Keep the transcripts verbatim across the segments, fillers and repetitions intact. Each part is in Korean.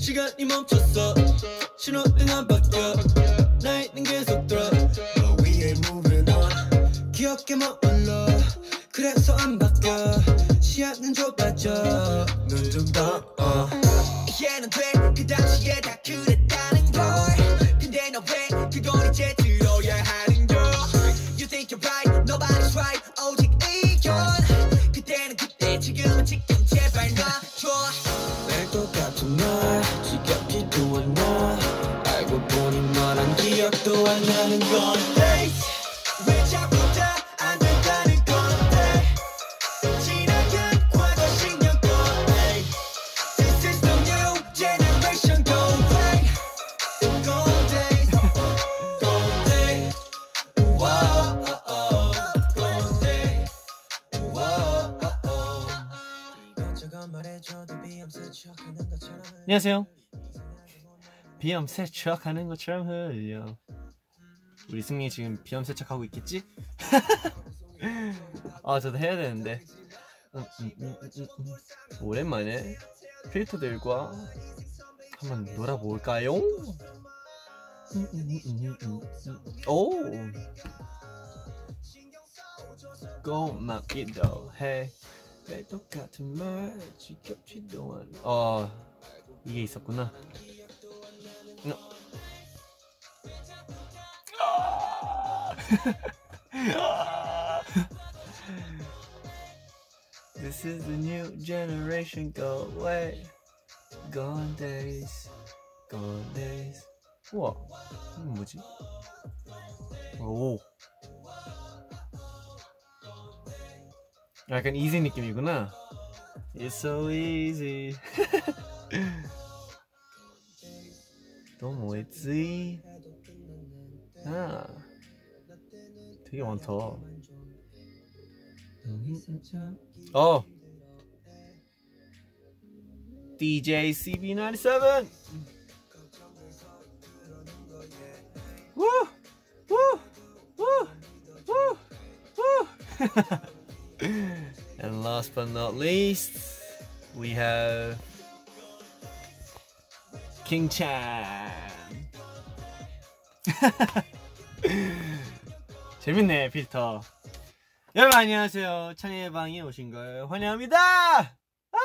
시간이 멈췄어 신호등 안 바뀌어 나이는 계속 들어 But we ain't moving on 기억에 머물러 그래서 안 바뀌어 시야는 좁아져 눈 좀 떠 이해는 돼 그 당시에 다 그랬다는 걸 근데 너 왜 그걸 이제 들어야 하는 걸 You think you're right nobody's right 오직 의견 그때는 그때 지금은 지금 제발 놔줘 날 똑같은 말 지겹지도 않아 알고 보니 너란 기억도 안 나는 건데 왜 자꾸 다 안 된다는 건데 지나간 과거 신경 꺼내 This is the new generation go away Gone days Gone days Whoa Gone days Whoa 이것저것 말해줘도 비염새 추억하는 것처럼 안녕하세요. 비염 세척하는 것처럼 흘려. 우리 승리 지금 비염 세척하고 있겠지? 아 저도 해야 되는데. 음, 음, 음, 음, 음. 오랜만에 필터들과 한번 놀아볼까요? 음, 음, 음, 음, 음, 음. 오 고맙기도 해. 왜 똑같은 말 지겹지도 않아. 어 이게 있었구나. No. This is the new generation. Go away. Gone days. Gone days. 우와, 이건 뭐지? 오. 약간 easy 느낌이구나. It's so easy. 또 뭐였지? 아, 되게 많다. 어, 디제이 씨비 나인티세븐. 우, 우, 우, 우, 우. And last but not least, we have King Chan. 재밌네 필터. 여러분 안녕하세요. 찬이의 방에 오신 걸 환영합니다. 아!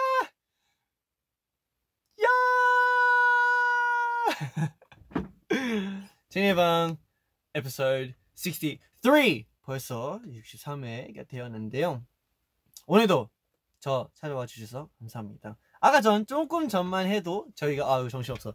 야! 찬이의 방 에피소드 육십삼 벌써 육십삼 회가 되었는데요. 오늘도 저 찾아와 주셔서 감사합니다. 아까 전 조금 전만 해도 저희가 아유 정신없어.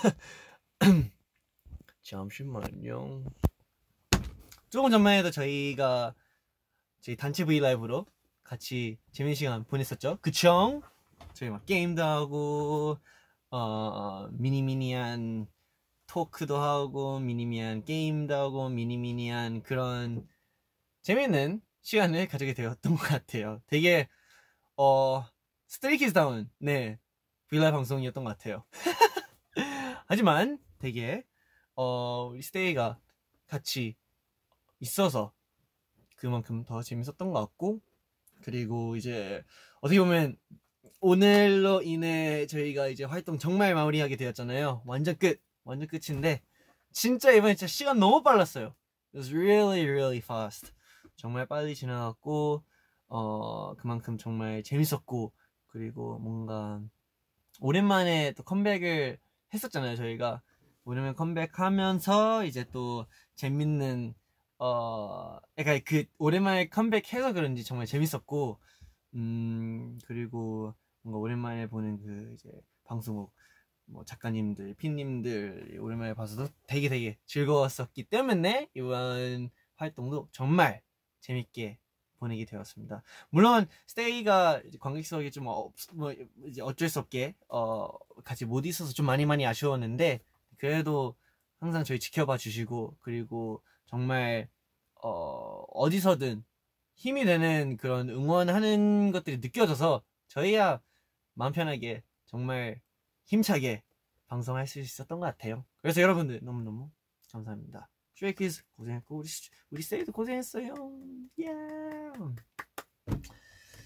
잠시만요. 조금 전만 해도 저희가 저희 단체 브이라이브로 같이 재밌는 시간 보냈었죠. 그쵸? 저희 막 게임도 하고 어 미니미니한 토크도 하고 미니미니한 게임도 하고 미니미니한 그런 재밌는 시간을 가지게 되었던 것 같아요. 되게 어 스트레이키즈다운 네 브이라이브 방송이었던 것 같아요. 하지만 되게 어 우리 스테이가 같이 있어서 그만큼 더 재밌었던 것 같고, 그리고 이제 어떻게 보면 오늘로 인해 저희가 이제 활동 정말 마무리하게 되었잖아요. 완전 끝 완전 끝인데 진짜 이번에 진짜 시간 너무 빨랐어요. It was really really fast. 정말 빨리 지나갔고 어 그만큼 정말 재밌었고, 그리고 뭔가 오랜만에 또 컴백을 했었잖아요. 저희가 오랜만에 컴백하면서 이제 또 재밌는 어 약간 그 오랜만에 컴백해서 그런지 정말 재밌었고, 음 그리고 뭔가 오랜만에 보는 그 이제 방송국 뭐 작가님들, 피님들 오랜만에 봐서도 되게 되게 즐거웠었기 때문에 이번 활동도 정말 재밌게 보내게 되었습니다. 물론 스테이가 관객석에 좀 어, 뭐 이제 어쩔 수 없게 어 같이 못 있어서 좀 많이 많이 아쉬웠는데, 그래도 항상 저희 지켜봐 주시고, 그리고 정말 어 어디서든 힘이 되는 그런 응원하는 것들이 느껴져서 저희야 마음 편하게 정말 힘차게 방송할 수 있었던 것 같아요. 그래서 여러분들 너무너무 감사합니다. 스트레이키즈 고생했고 우리 우리 스테이도 고생했어요. 예.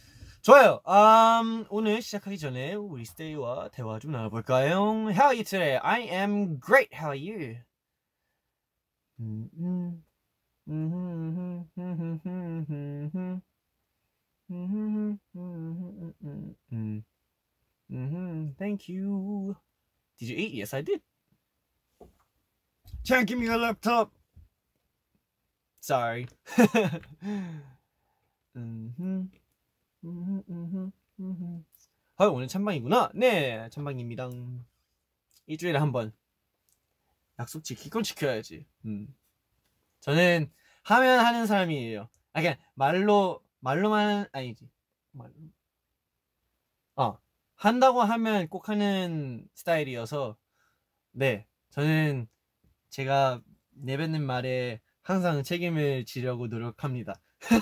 좋아요. Um, 오늘 시작하기 전에 우리 스테이와 대화 좀 나눠볼까요? How are you today? I am great. How are you? Thank you. Did you eat? Yes, I did. Chan, give me your laptop. Sorry. 아, 오늘 찬방이구나. 네, 찬방입니다. 일주일에 한 번. 약속 지킬 건 지켜야지. 음. 저는 하면 하는 사람이에요. 아, 그냥 말로 말로만 아니지. 말로. 어, 한다고 하면 꼭 하는 스타일이어서 네, 저는 제가 내뱉는 말에 항상 책임을 지려고 노력합니다.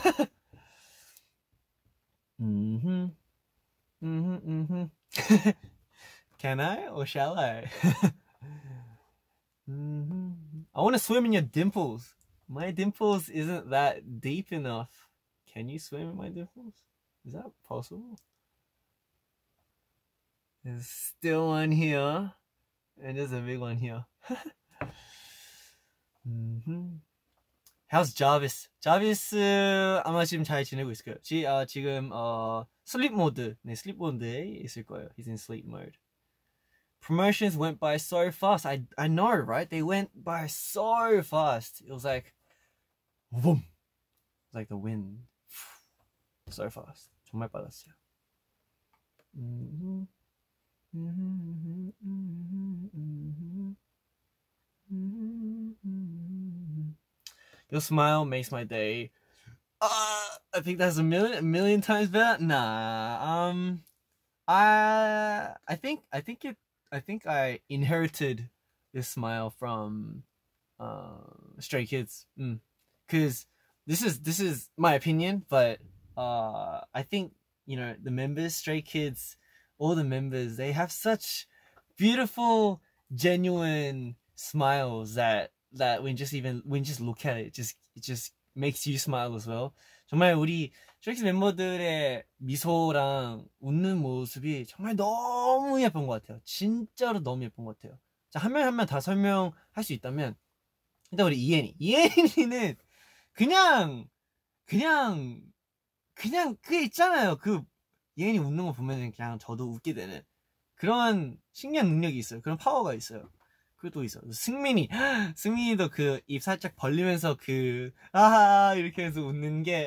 음흠. 음흠, 음흠. Can I or shall I? mm-hmm. I want to swim in your dimples. My dimples isn't that deep enough. Can you swim in my dimples? Is that possible? There's still one here. And there's a big one here. mm-hmm. How's Jarvis? Jarvis 아마 지금 잘 지내고 있을 거예요. 지, 아, 지금 어, 슬립 모드, 네, 슬립 모드에 있을 거예요. He's in sleep mode. Promotions went by so fast. I I know, right? They went by so fast. It was like, boom, like the wind, so fast. 정말 빨랐어요. Mm-hmm. Mm-hmm. Mm-hmm. Mm-hmm. Your smile makes my day. Uh, I think that's a million, a million times better. Nah. Um, I, I think, I think it. I think I inherited this smile from uh, Stray Kids. Mm. Cause this is this is my opinion, but uh, I think you know the members, Stray Kids, all the members, they have such beautiful, genuine smiles that that when just even when you just look at it, it just it just makes you smile as well. 정말 우리 스트레이키즈 멤버들의 미소랑 웃는 모습이 정말 너무 예쁜 것 같아요. 진짜로 너무 예쁜 것 같아요. 자, 한 명 한 명 다 설명할 수 있다면 일단 우리 이엔이. 이엔이는 그냥 그냥 그냥 그게 있잖아요. 그 이엔이 웃는 거 보면 그냥 저도 웃게 되는 그런 신기한 능력이 있어요. 그런 파워가 있어요. 그리고 또 있어. 승민이. 승민이도 그 입 살짝 벌리면서 그 아하 이렇게 해서 웃는 게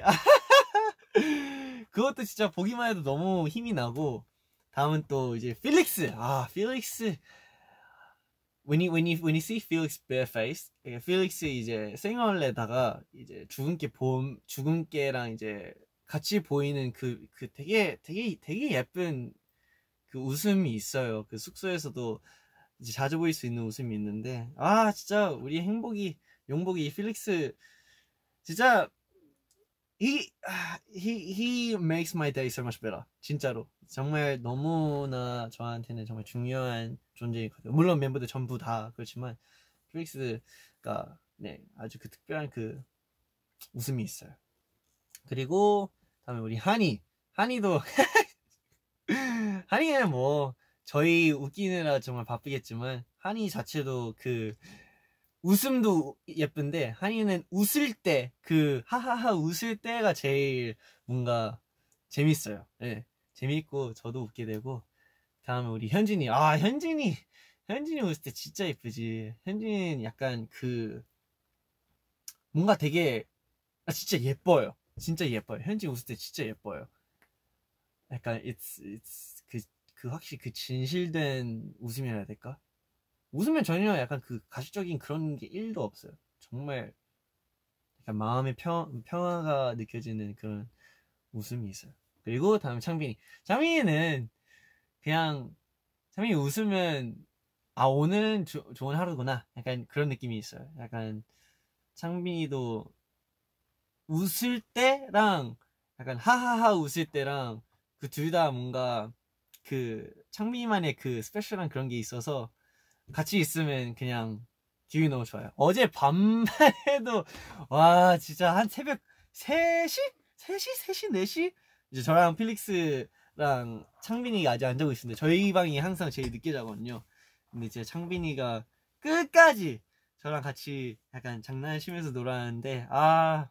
그것도 진짜 보기만 해도 너무 힘이 나고. 다음은 또 이제 필릭스. 아, 필릭스. When you when you when you see Felix bareface, 필릭스 이제 생얼에다가 이제 죽은 깨 봄 죽은 깨랑 이제 같이 보이는 그 그 되게 되게 되게 예쁜 그 웃음이 있어요. 그 숙소에서도 이제 자주 보일 수 있는 웃음이 있는데, 아 진짜 우리 행복이 용복이 필릭스 진짜 he he he makes my day so much better. 진짜로 정말 너무나 저한테는 정말 중요한 존재이거든요. 물론 멤버들 전부 다 그렇지만 필릭스가 네 아주 그 특별한 그 웃음이 있어요. 그리고 다음에 우리 하니 하니도 하니는 뭐 저희 웃기느라 정말 바쁘겠지만 하니 자체도 그 웃음도 예쁜데 하니는 웃을 때 그 하하하 웃을 때가 제일 뭔가 재밌어요. 네, 재밌고 저도 웃게 되고. 다음에 우리 현진이. 아 현진이 현진이 웃을 때 진짜 예쁘지. 현진이는 약간 그 뭔가 되게 아 진짜 예뻐요. 진짜 예뻐요. 현진이 웃을 때 진짜 예뻐요. 약간 it's it's 그 그 확실히 그 진실된 웃음이라 해야 될까? 웃으면 전혀 약간 그 가식적인 그런 게 일도 없어요. 정말 약간 마음의 평, 평화가 느껴지는 그런 웃음이 있어요. 그리고 다음 창빈이. 창빈이는 그냥 창빈이 웃으면 아 오늘은 조, 좋은 하루구나. 약간 그런 느낌이 있어요. 약간 창빈이도 웃을 때랑 약간 하하하 웃을 때랑 그 둘 다 뭔가 그 창빈이만의 그 스페셜한 그런 게 있어서 같이 있으면 그냥 기분이 너무 좋아요. 어제 밤에도 와 진짜 한 새벽 세 시? 세 시? 세 시? 네 시? 이제 저랑 필릭스랑 창빈이가 아직 안 자고 있는데 저희 방이 항상 제일 늦게 자거든요. 근데 이제 창빈이가 끝까지 저랑 같이 약간 장난치면서 놀았는데 아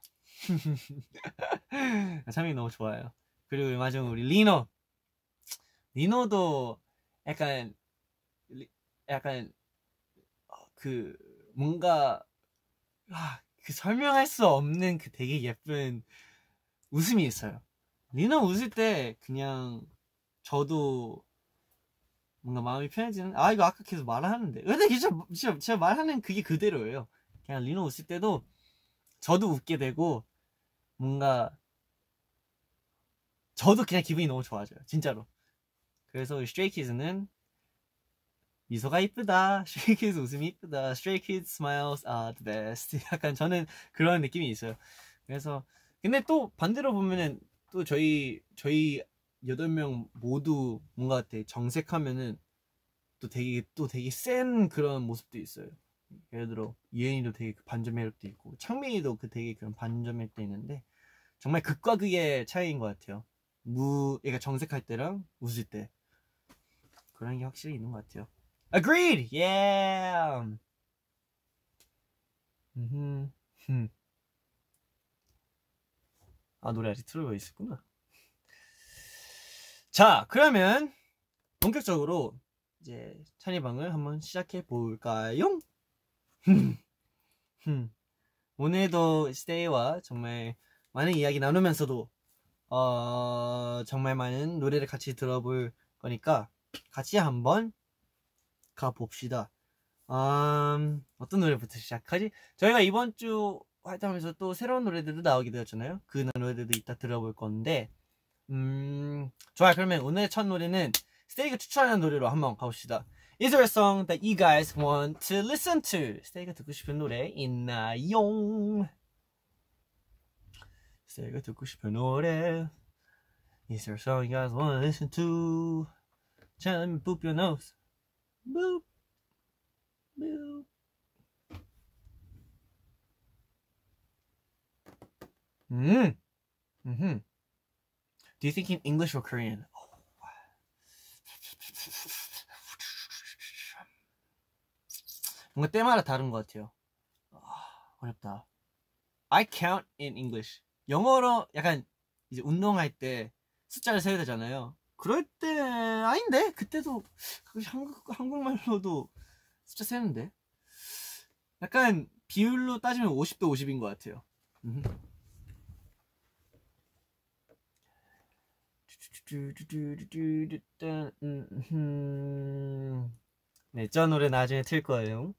창빈이 너무 좋아요. 그리고 마지막 우리 리노 리노도 약간 약간 그 뭔가 아, 그 설명할 수 없는 그 되게 예쁜 웃음이 있어요. 리노 웃을 때 그냥 저도 뭔가 마음이 편해지는. 아 이거 아까 계속 말하는데 근데 진짜 진짜 제가 말하는 그게 그대로예요. 그냥 리노 웃을 때도 저도 웃게 되고 뭔가 저도 그냥 기분이 너무 좋아져요. 진짜로. 그래서 스트레이키즈는 미소가 이쁘다, 스트레이키즈 웃음이 이쁘다, 스트레이키즈 smiles are the best. 약간 저는 그런 느낌이 있어요. 그래서 근데 또 반대로 보면은 또 저희 저희 여덟 명 모두 뭔가 되게 정색하면은 또 되게 또 되게 센 그런 모습도 있어요. 예를 들어 유엔이도 되게 반전 매력도 있고 창민이도 그 되게 그런 반전 매력도 있는데 정말 극과 극의 차이인 것 같아요. 무, 그러니까 정색할 때랑 웃을 때 그런 게 확실히 있는 것 같아요. Agreed, yeah. 음, 음. 아 노래 아직 틀어져 있었구나. 자 그러면 본격적으로 이제 찬이방을 한번 시작해 볼까요? 오늘도 스테이와 정말 많은 이야기 나누면서도 어, 정말 많은 노래를 같이 들어볼 거니까 같이 한번 가봅시다. 음, 어떤 노래부터 시작하지? 저희가 이번 주 활동하면서 또 새로운 노래들도 나오게 되었잖아요. 그 노래들도 이따 들어볼 건데 음, 좋아요. 그러면 오늘 첫 노래는 스테이가 추천하는 노래로 한번 가봅시다. Is there a song that you guys want to listen to? 스테이가 듣고 싶은 노래 있나요? 스테이가 듣고 싶은 노래 Is there a song you guys want to listen to? Tell me, boop your nose. Boop. Boop. Mm. Mm-hmm. Do you think in English or Korean? 뭔가 때마다 다른 것 같아요. 아, 어렵다. I count in English. 영어로 약간 이제 운동할 때 숫자를 세야 되잖아요. 그럴 때 아닌데 그때도 한국 한국말로도 숫자 세는데 약간 비율로 따지면 오십 대 오십인 것 같아요. 네, 저 노래 나중에 틀 거예요.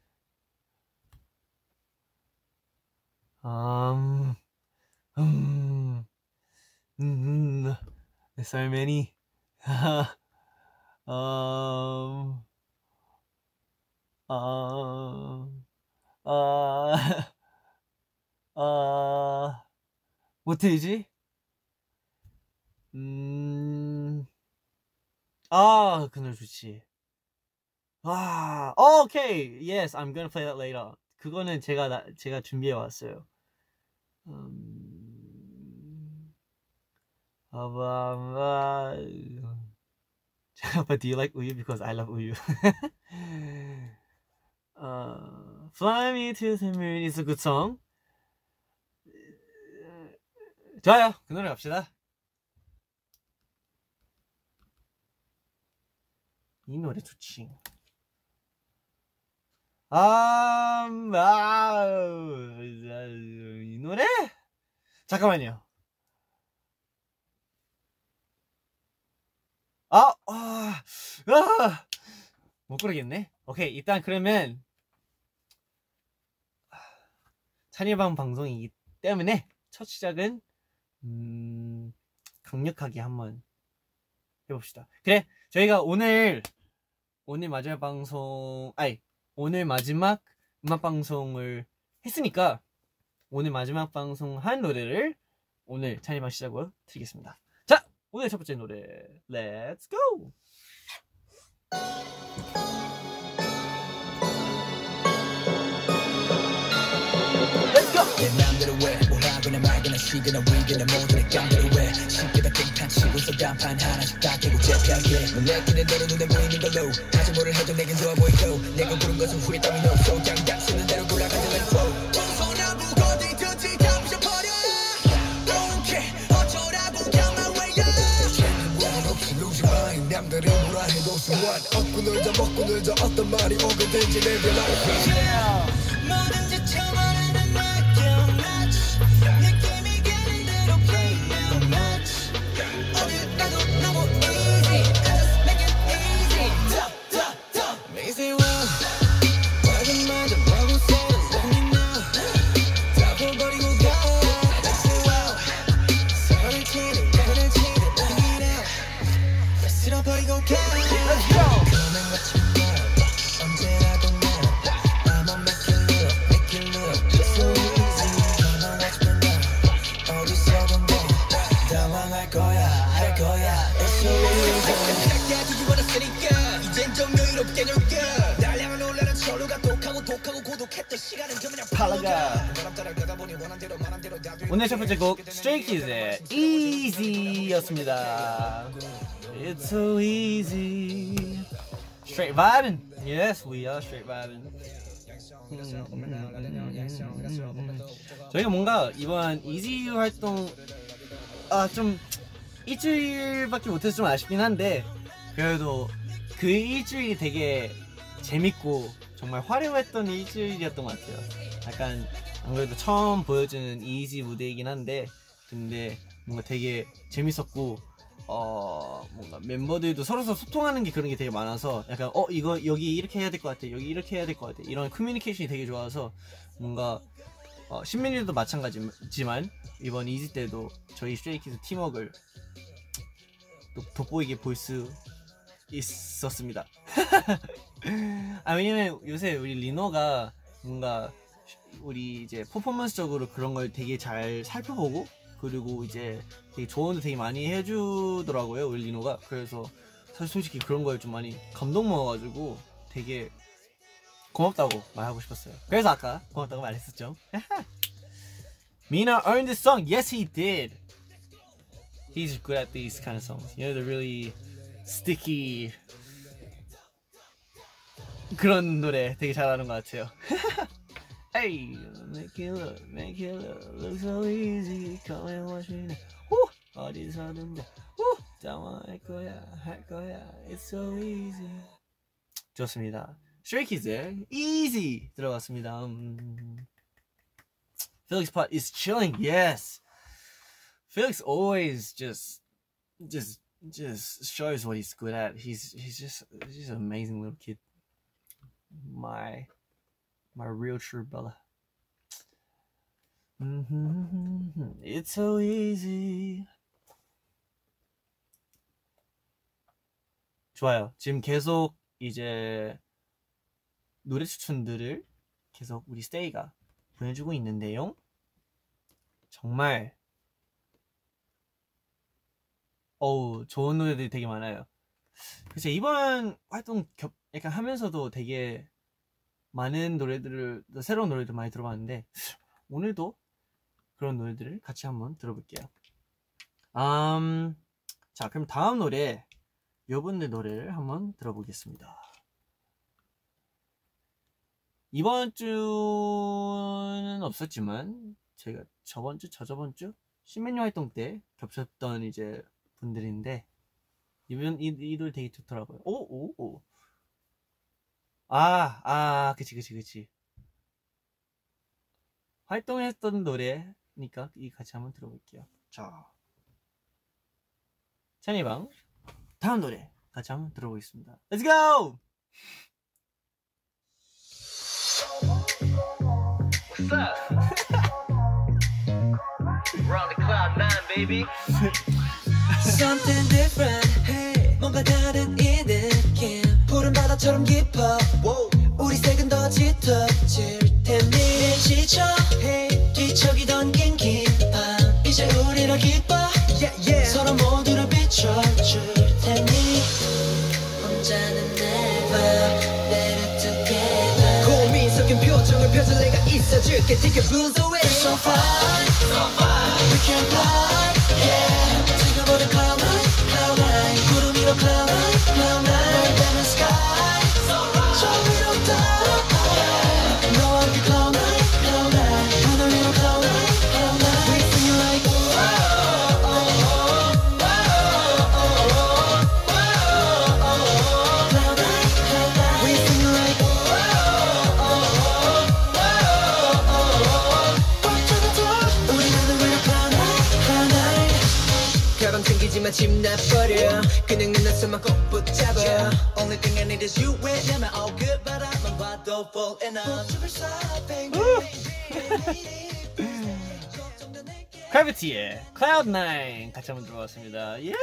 Um, um, um, there's so many. um, um, uh, uh, 뭐 틀지? 음, 아, 그 노래 좋지. 아, 오케이. Yes, I'm gonna play that later. 그거는 제가 나, 제가 준비해 왔어요. 음, 아바, But do you like 우유? Because I love 우유. uh, Fly me to the moon is a good song. 좋아요. 그 노래 갑시다. 이 노래 좋지. 아, 아, 이 노래? 잠깐만요. 아, 아, 아, 못 고르겠네. 오케이, 일단 그러면 찬이방 방송이기 때문에 첫 시작은 음, 강력하게 한번 해봅시다. 그래, 저희가 오늘 오늘 마지막 방송, 아니 오늘 마지막 음악 방송을 했으니까 오늘 마지막 방송 한 노래를 오늘 찬이방 시작으로 드리겠습니다. 자, 오늘 첫 번째 노래 Let's go! Let's go! 내 맘대로 왜 뭘 하거나 말거나 시기나 위기나 모든 깡들을 왜 쉽게 다 깽판치고서 단판 하나씩 다 깨고 재패하게 놀래키는 너는 눈에 보이는 걸로 하지 뭐를 해도 내겐 좋아 보이고 내가 부른 것은 후회 따윈 없어 그냥 쓰는 대로 굴러가는 랜프로 소나무 어디든지 다 부셔버려 Don't care 어쩌라고 count my way up 책임은 없이 lose your mind 남들이 뭐라 해도 so what 얻고 놀자 먹고 놀자 어떤 말이 오거든지 내 별로 뭐든지 처음에는 느껴 match 느낌이 가는 대로 play your match 어딜 가도 너무 easy I just make it easy Duh, duh, duh Easy one 작은 말도 뭐고 say let me know 다 버리고 가 Easy one 손을 치는 손을 치는 bring it out 다 쓸어버리고 가 Let's go 그만 같이 말 언제라도 날 I'ma make it look make it look It's so easy 가만 watch me now 어디서든 뭐 당황할 거야 할 거야 It's so easy 야 뒤집어 놨으니까 이젠 좀 여유롭게 놀까 날 향한 올라란 서로가 독하고 독하고 고독했던 시간은 좀 그냥 팔아가 오늘 첫 번째 곡 Stray Kids의 Easy였습니다. It's so easy. Straight vibing. Yes, we are straight vibing. 저희가 뭔가 이번 Easy 활동 아 좀 일주일밖에 못해서 좀 아쉽긴 한데 그래도 그 일주일이 되게 재밌고 정말 화려했던 일주일이었던 것 같아요. 약간 아무래도 처음 보여주는 이지 무대이긴 한데 근데 뭔가 되게 재밌었고 어 뭔가 멤버들도 서로서로 소통하는 게 그런 게 되게 많아서 약간 어 이거 여기 이렇게 해야 될 것 같아 여기 이렇게 해야 될 것 같아 이런 커뮤니케이션이 되게 좋아서 뭔가 어, 신민이도 마찬가지지만 이번 이지 때도 저희 스트레이키즈 팀워크를 또 돋보이게 볼 수 있었습니다. 아 왜냐면 요새 우리 리노가 뭔가 우리 이제 퍼포먼스적으로 그런 걸 되게 잘 살펴보고 그리고 이제 되게 조언도 되게 많이 해주더라고요 우리 리노가. 그래서 사실 솔직히 그런 거에 좀 많이 감동 먹어가지고 되게 고맙다고 말하고 싶었어요. 그래서 아까 고맙다고 말했었죠. Mina earned this song. Yes, he did. He's good at these kind of songs. You know, the really sticky 그런 노래 되게 잘하는 것 같아요. Hey, make it look, make it look, look so easy. Come and watch me now. Woo! 어디서든지, woo! 당황할 거야, 할 거야. It's so easy. 좋습니다. Stray Kids의 Easy 들어갔습니다. 음. Felix Pot is chilling. Yes. Felix always just, just, just shows what he's good at. He's he's just he's just an amazing little kid. My my real true brother. Mm-hmm. It's so easy. 좋아요. 지금 계속 이제 노래 추천들을 계속 우리 스테이가 보내주고 있는데요. 정말 어우 좋은 노래들이 되게 많아요. 그래서 이번 활동 겹 약간 하면서도 되게 많은 노래들을 새로운 노래들 많이 들어봤는데 오늘도 그런 노래들을 같이 한번 들어볼게요. 음, 자 그럼 다음 노래 여러분들 노래를 한번 들어보겠습니다. 이번 주는 없었지만 제가 저번 주, 저저번 주 신메뉴 활동 때 겹쳤던 이제 분들인데 이분 이, 이 노래 되게 좋더라고요. 오, 오, 오. 아, 아, 그치, 그치, 그치. 활동했던 노래니까 이 같이 한번 들어볼게요. 자, 찬이방 다음 노래 같이 한번 들어보겠습니다. Let's go! What's up? We're on the cloud nine, baby. Something different. Hey, 뭔가 다른 이 느낌. 푸른 바다처럼 깊어. Whoa. 우리 색은 더 짙어질 텐데 지쳐. Hey, 뒤척이던 긴 긴 밤 이제 우리를 기뻐. Yeah, yeah. 서로 모두를 비춰줄 테니 혼자는 never better together. 고민 섞인 표정을 펴줄 내가 있어줄게. Take a blues away. So far, so far. We can fly, yeah. 지금부터 cloud nine, cloud nine. 구름 위로 cloud nine, cloud nine. 날 닮은 sky, 저 위로 다. 너와 함께 cloud nine, cloud nine. 하늘 위로 cloud nine, cloud nine. We feel like whoa, oh, oh, whoa, oh, oh, whoa, cloud nine, cloud nine. We feel like whoa, oh, oh, whoa, oh, 우리 하늘 위로 cloud nine, cloud nine. 가방 챙기지마 집 나버려 그냥 내 낯설만 꼭 붙잡아 Only thing I need is you 왜냐면 all good 바라만 봐도 fall in love 크래비티의 클라우드 나인 같이 한번 들어봤습니다. 예.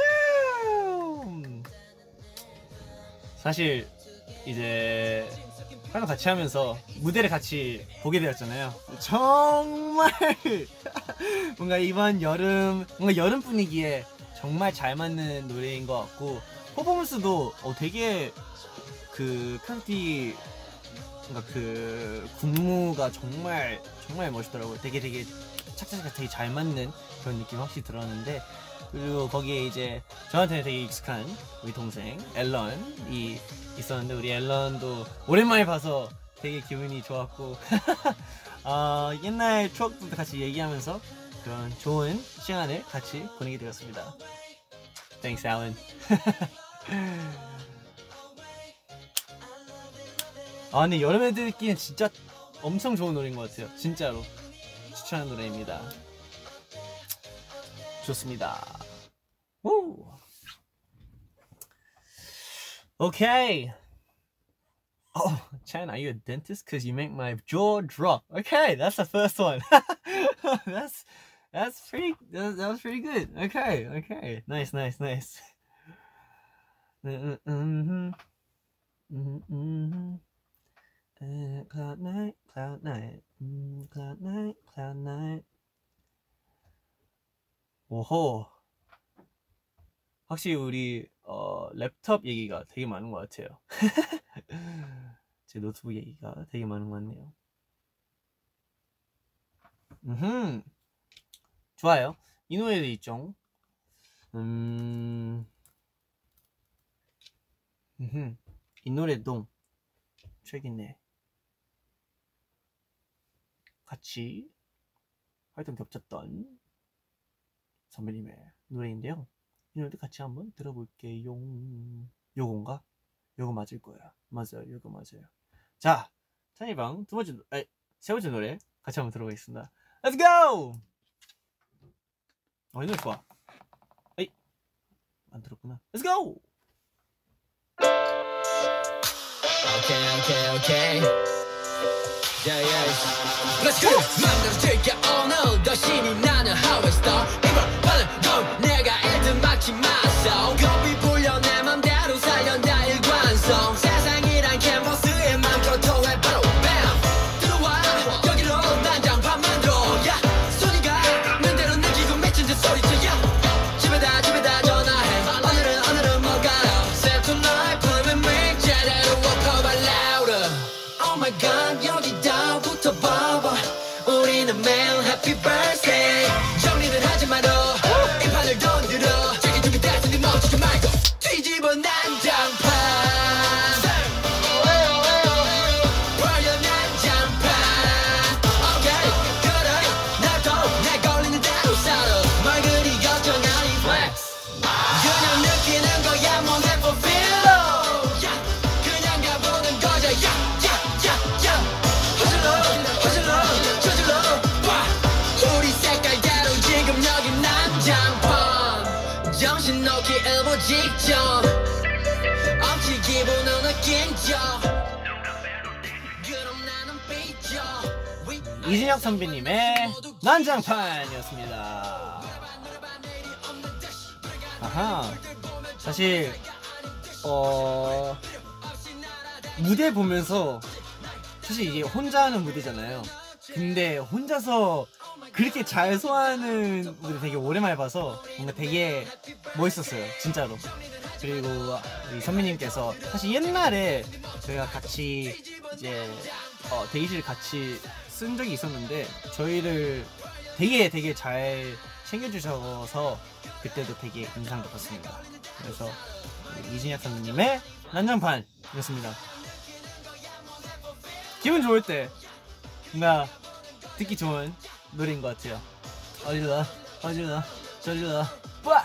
사실 이제 활동 같이 하면서 무대를 같이 보게 되었잖아요. 정말 뭔가 이번 여름 뭔가 여름 분위기에 정말 잘 맞는 노래인 것 같고 퍼포먼스도 어, 되게 그 크래비티 뭔가 그 군무가 정말 정말 멋있더라고요. 되게 되게 착착착 되게 잘 맞는 그런 느낌 확실히 들었는데 그리고 거기에 이제 저한테는 되게 익숙한 우리 동생 앨런이 있었는데 우리 앨런도 오랜만에 봐서 되게 기분이 좋았고 어, 옛날 추억도 같이 얘기하면서 그런 좋은 시간을 같이 보내게 되었습니다. Thanks, Alan. 아 근데 여름에 듣기엔 진짜 엄청 좋은 노래인 것 같아요. 진짜로 추천하는 노래입니다. 좋습니다. 오. Okay. Oh, Chan, are you a dentist? Cause you make my jaw drop. Okay, that's the first one. that's that's pretty. That, that was pretty good. Okay, okay, nice, nice, nice. Mm-hmm. Mm-hmm. Uh, cloud night, cloud night, mm, cloud night, cloud night. 오호. 확실히 우리 어, 랩톱 얘기가 되게 많은 것 같아요. 제 노트북 얘기가 되게 많은 것 같네요. 음, 좋아요. 이 노래도 있죠. 음, 음, 이 노래도 최근에 같이 활동 겹쳤던 선배님의 노래인데요. 이 노래도 같이 한번 들어볼게요. 요건가? 요거 맞을 거야. 맞아요. 요거 맞아요. 자, 찬이방 두 번째, 아니, 세 번째 노래 같이 한번 들어보겠습니다. Let's go! 어, 이 노래 좋아. 에이, 안 들었구나. Let's go! Okay, okay, okay. Yeah, yeah. Let's go. 맘대로 즐겨 오늘 더 신이 나는 How I Start. 이번 판은 넌 내가 일 등 막지 마서 겁이 불려 내 맘대로 살련다 일관성 세상이란 캔버스에 맘껏 토해 바로 BAM 들어와 여기로 난장판 만들어 yeah. 손이가 는 대로 느끼고 미친 듯 소리쳐 yeah. 집에다 집에다 전화해 오늘은 오늘은 뭐가요 Say tonight play with me 제대로 walk over louder Oh my god 여기다부터 봐봐 우리는 매일 happy birthday 정리는 하지 마라 이 판을 던들어 저기 저기 다스니 멈추지 말고 뒤집어 난장판 버려 난장판 Okay 그래 나도 내 걸리는 대로 살아 말 그리 걱정하니 flex 그냥 느끼는 거야 뭐 never feel yeah. 그냥 가보는 거죠 yeah, yeah, yeah, yeah. 허슬러 허슬러 저질러 와 우리 색깔대로 지금 여기 난장판 정신 놓기 일보 직전 엄지 기분을 느낀죠 그럼 나는 삐져 이진혁 선배님의 난장판이었습니다. 아하. 사실 어 무대 보면서 사실 이게 혼자 하는 무대잖아요. 근데 혼자서 그렇게 잘 소화하는 무대 되게 오랜만에 봐서 뭔가 되게 멋있었어요. 진짜로. 그리고 우리 선배님께서 사실 옛날에 저희가 같이 이제 어, 대기실 같이 쓴 적이 있었는데 저희를 되게 되게 잘 챙겨주셔서 그때도 되게 인상 깊었습니다. 그래서 이진혁 선배님의 난장판이었습니다. 기분 좋을 때 뭔가 듣기 좋은 노래인 것 같아요. 어디라 어디라 저리라 빠!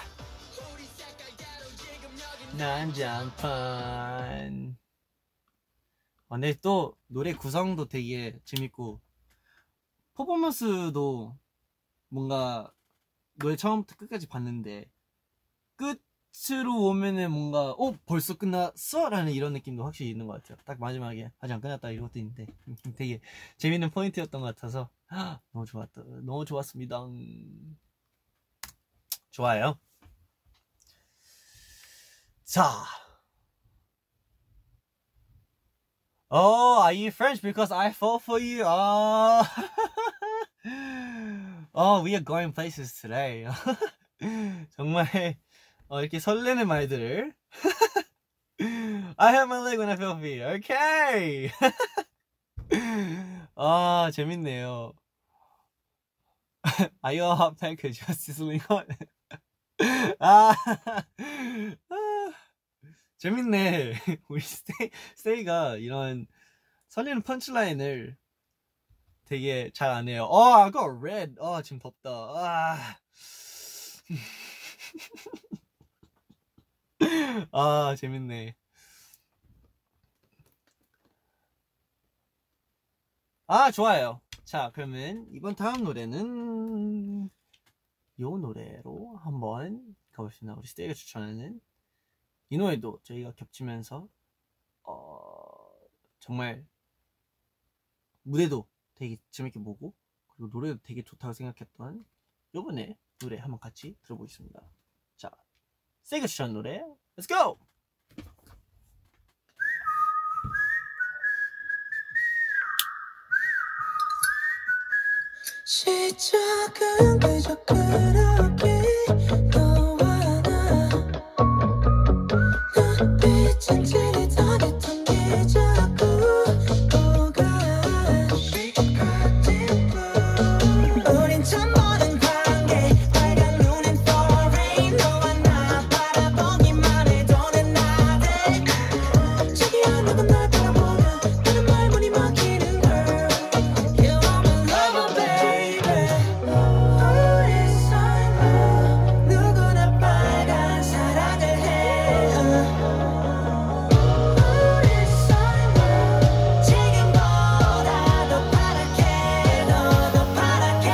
난장판. 아, 근데 또 노래 구성도 되게 재밌고 퍼포먼스도 뭔가 노래 처음부터 끝까지 봤는데 끝으로 오면은 뭔가 어 벌써 끝났어? 라는 이런 느낌도 확실히 있는 것 같아요. 딱 마지막에 아직 안 끝났다 이것도 있는데 되게 재밌는 포인트였던 것 같아서 너무 좋았다. 너무 좋았습니다. 좋아요. 자, oh, are you French because I fall for you? Oh, oh, we are going places today. 정말 어, 이렇게 설레는 말들을. I have my leg when I feel fear. Okay. 아, 재밌네요. Are you a hot package? Just sizzling hot. 아, 아, 재밌네. 우리 스테이, 스테이가 이런 설레는 펀치라인을 되게 잘 안 해요. Oh, I got red. 아, 지금 덥다. 아, 아, 재밌네. 아, 좋아요. 자, 그러면 이번 다음 노래는 요 노래로 한번 가보겠습니다. 우리 스테이가 추천하는 이 노래도 저희가 겹치면서 어, 정말 무대도 되게 재밌게 보고 그리고 노래도 되게 좋다고 생각했던 요번에 노래 한번 같이 들어보겠습니다. 자, 스테이가 추천한 노래 Let's go! 시작은 그저 그렇게 너와 나 눈빛은 찌릿하겠던 게 자꾸 오가 우린 처음 보는 관계 빨간 눈엔 foreign 너와 나 바라보기만 해도 난 나대 자기야 누가 날 바라보면 나는 말문이 막히는 girl You are my lover baby 우리 사이로 누구나 빨간 사랑을 해 우리 사이로 지금보다 더 파랗게 더 더 파랗게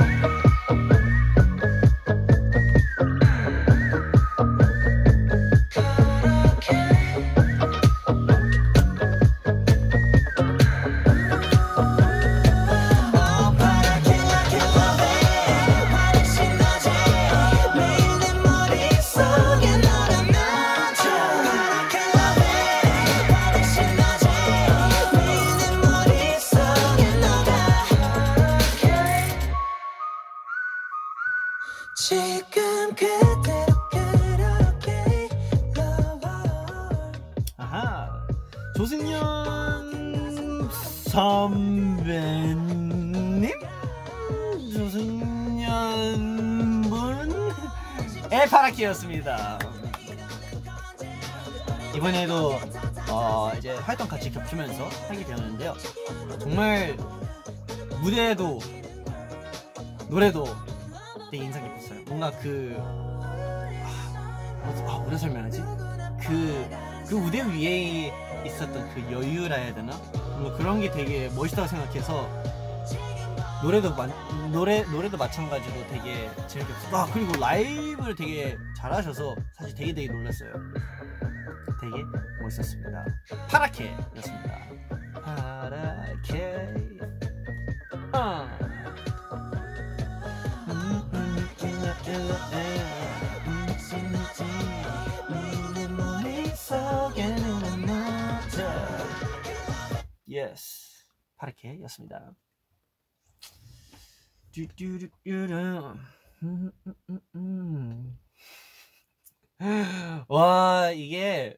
지금 그대로 그렇게 lover 아하, 조승연 선배님? 조승연 분의 파랗게였습니다. 이번에도 어, 이제 활동 같이 겹치면서 하게 되었는데요. 정말 무대도 노래도 되게 인상 깊었어요. 뭔가 그 아, 아 뭐라 설명하지? 그, 그 무대 위에 있었던 그 여유라 해야 되나? 뭔가 그런 게 되게 멋있다고 생각해서 노래도 마, 노래 노래도 마찬가지로 되게 재밌게 봤어요. 아 그리고 라이브를 되게 잘하셔서 사실 되게 되게 놀랐어요. 되게 멋있었습니다. 파랗게였습니다. 파랗게. 아. Yes, 파랗게였습니다. 와 이게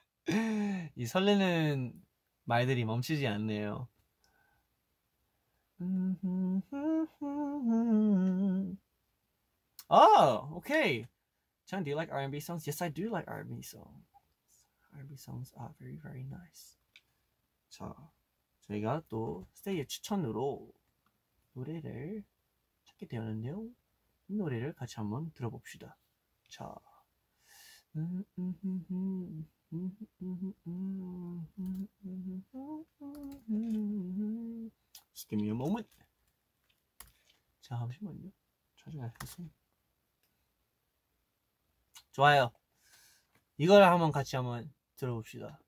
이 설레는 말들이 멈추지 않네요. Oh, okay. Chan, do you like R and B songs? Yes, I do like R and B songs. R and B songs are very, very nice. 자, 저희가 또 스테이의 추천으로 노래를 찾게 되었는데요. 이 노래를 같이 한번 들어봅시다. 자, Just give me a moment. 자, 잠시만요. 찾아야겠어요. 좋아요. 이걸 한번 같이 한번 들어봅시다.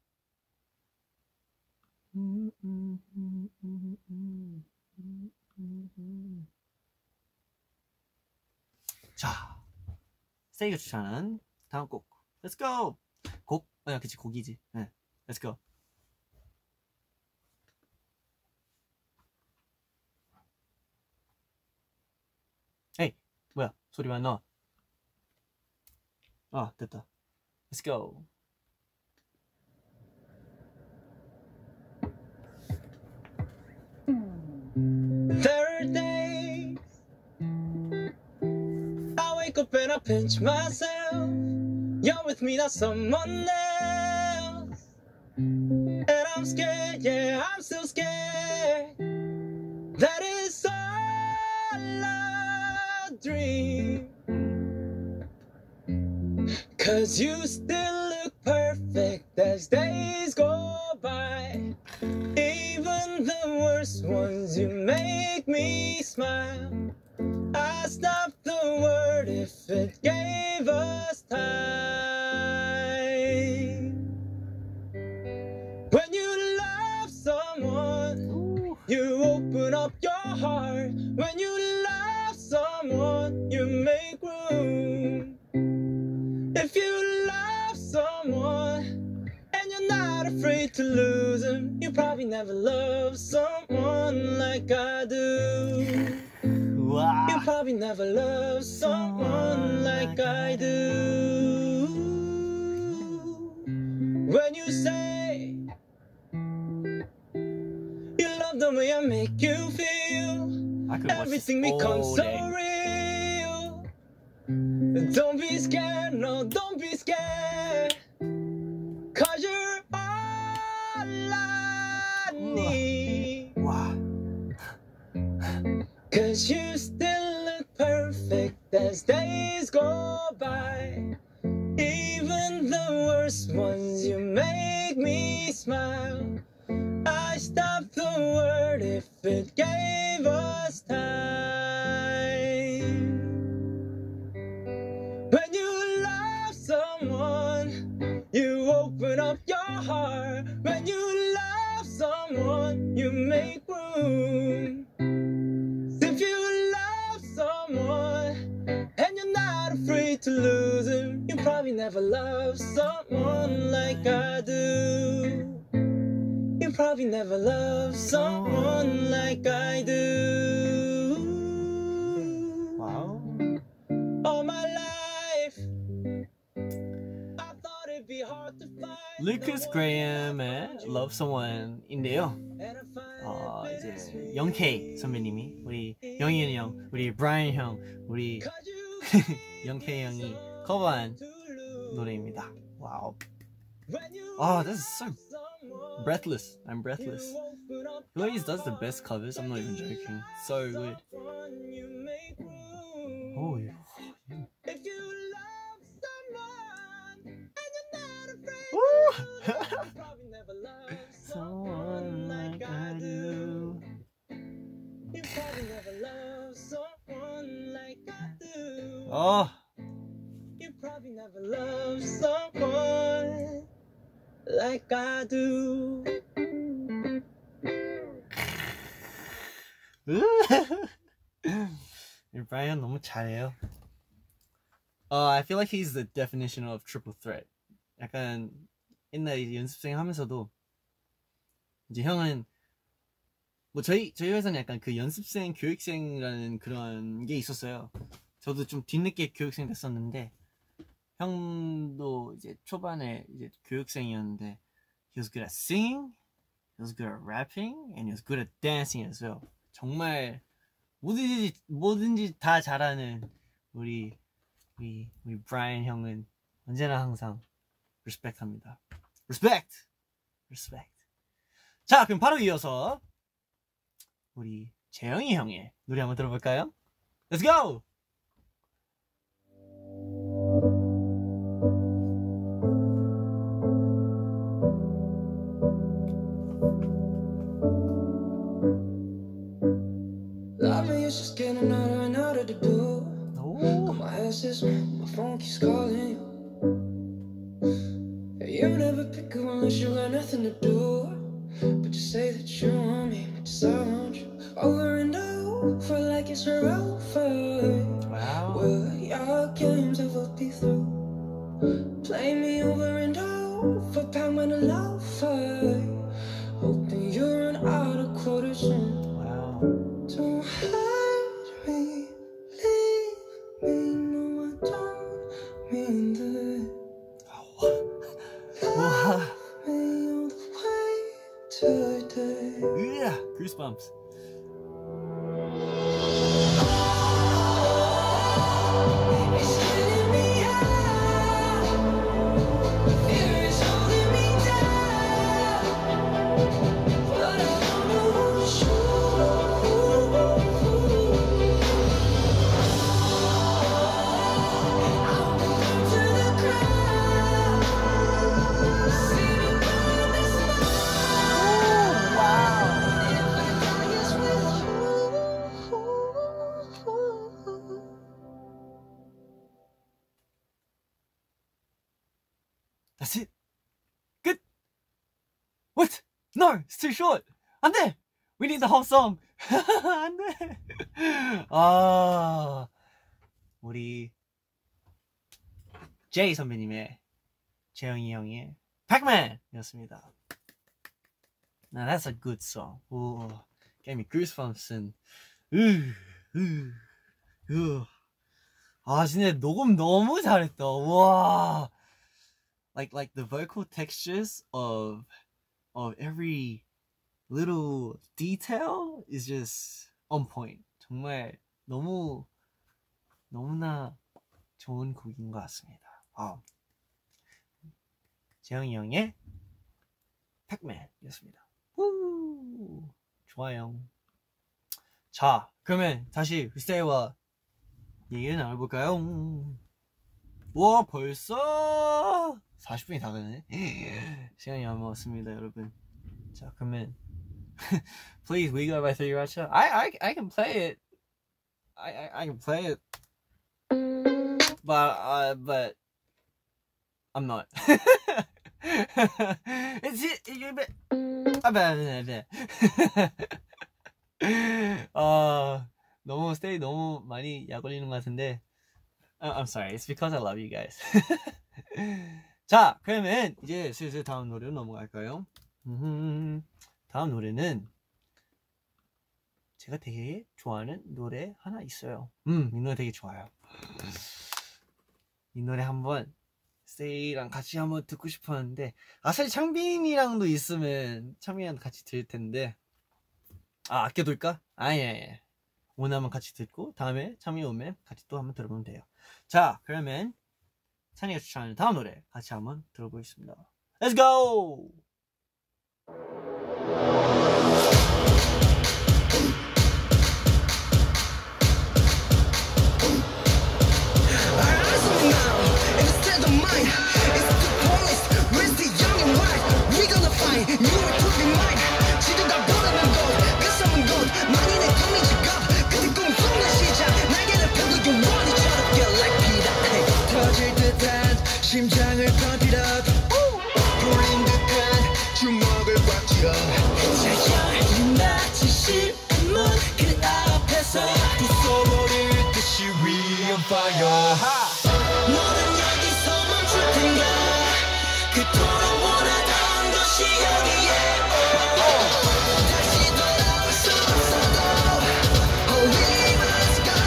자, 세이가 추천한 다음 곡. Let's go. 곡? 아, 그치 곡이지. 네. Let's go. 에이, 뭐야? 소리만 나와. 아, 됐다. Let's go. There are days I wake up and I pinch myself. You're with me, not someone else. And I'm scared, yeah, I'm still scared. That is all a dream. Cause you still look perfect as days go by. Even the worst ones, you make me smile. I stop the world if it gave us time. When you love someone, you open up your heart. When you love someone, you make room. If you love someone and you're not afraid to lose them, you probably never loved someone like I do. Wow. You probably never loved someone like I do. When you say you love the way I make you feel, I could watch everything this all becomes so day. real. Don't be scared, no, don't be scared. Cause you're all I need. Wow. Cause you still look perfect as days go by. Even the worst ones, you make me smile. I stop the world if it gave us time. When you love someone, you open up your heart. When you love someone, you make room. If you love someone and you're not afraid to lose him, you probably never loved someone like I do. You probably never loved someone like I do. Wow. All my life, I thought it'd be hard to find. Lucas Graham의 Love Someone인데요. 어, 이제 영케이 선배님이 우리 영희은 형, 우리 브라이언 형, 우리 영케이 형이 커버한 노래입니다. 와우. Oh, this is so breathless. I'm breathless. He always does the best covers. I'm not even joking. So good. Oh, yeah. If you love someone and you're not afraid, Woo! you probably never loved someone like I do. You probably never loved someone like I do. Oh, You probably never loved someone like I do. 브라이언 너무 잘해요. Uh, I feel like he's the definition of triple threat. 약간 옛날에 연습생 하면서도 이제 형은 뭐 저희 저희 회사는 약간 그 연습생 교육생이라는 그런 게 있었어요. 저도 좀 뒤늦게 교육생 됐었는데 형도 이제 초반에 이제 교육생이었는데 he was good at singing, he was good at rapping, and he was good at dancing as well. 정말 뭐든지 뭐든지 다 잘하는 우리 우리 우리 브라이언 형은 언제나 항상 리스펙합니다. 리스펙트, 리스펙트. 자, 그럼 바로 이어서 우리 재영이 형의 노래 한번 들어볼까요? Let's go! Love me, it's just getting harder and harder to do. 오. My ass is, my phone keeps calling you. You never pick up unless you got nothing to do. But you say that you want me, but just I want you. Over and over like it's over. 와우. Well, your games have all be through. Play me over and over, Pac-Man and loafer. Hoping you run out of quarters soon. 와우. Don't hurt me, leave me. No, I don't mean that. 와. Me all the way today. 으아, goosebumps. It's killing me out. Fear is holding me down. But I don't know who's true. I'll burn to the ground. Sitting behind this 와우. if I die is with you. That's it. Good. What? No, it's too short. 안 돼. We need the whole song. 안 돼. 아, 우리 제이 선배님의 재영이 형의 Pac-Man이었습니다. Now that's a good song. Ooh, gave me goosebumps and 으, 으, 으. 아, 진짜 녹음 너무 잘했다. 와. Like like the vocal textures of of every little detail is just on point. 정말 너무 너무나 좋은 곡인 것 같습니다. 아, 재영이 형의 Pac-Man이었습니다. 우, 좋아요. 자, 그러면 다시 휘스테이와 얘기를 나눠볼까요? 와, 벌써 사십 분이 다 가네. 시간이 안 먹었습니다, 여러분. 자, 그러면 Please, we go by three right shot. I I I can play it. I I, I can play it. But uh but I'm not. It's it. I bet. 아, 너무 스테이 너무 많이 약 올리는 것 같은데. Uh, I'm sorry. It's because I love you guys. 자, 그러면 이제 슬슬 다음 노래로 넘어갈까요? 음흠. 다음 노래는 제가 되게 좋아하는 노래 하나 있어요. 음, 이 노래 되게 좋아요. 이 노래 한번 세이랑 같이 한번 듣고 싶었는데, 아, 사실 창빈이랑도 있으면 창빈이랑 같이 들을 텐데, 아, 아껴둘까? 아예, 예. 오늘 한번 같이 듣고 다음에 창빈이 오면 같이 또 한번 들어보면 돼요. 자, 그러면 찬이가 추천하는 다음 노래 같이 한번 들어보겠습니다. Let's go! 심장을 터뜨려 돌린 듯한 주먹을 꽉 쥐어 자연이 마치 실문 그 앞에서 부숴버릴 듯이 We on fire 너는 여기서 멈출 텐가 그토록 원하던 것이 여기에 다시 돌아올 수 없어도 Oh we must go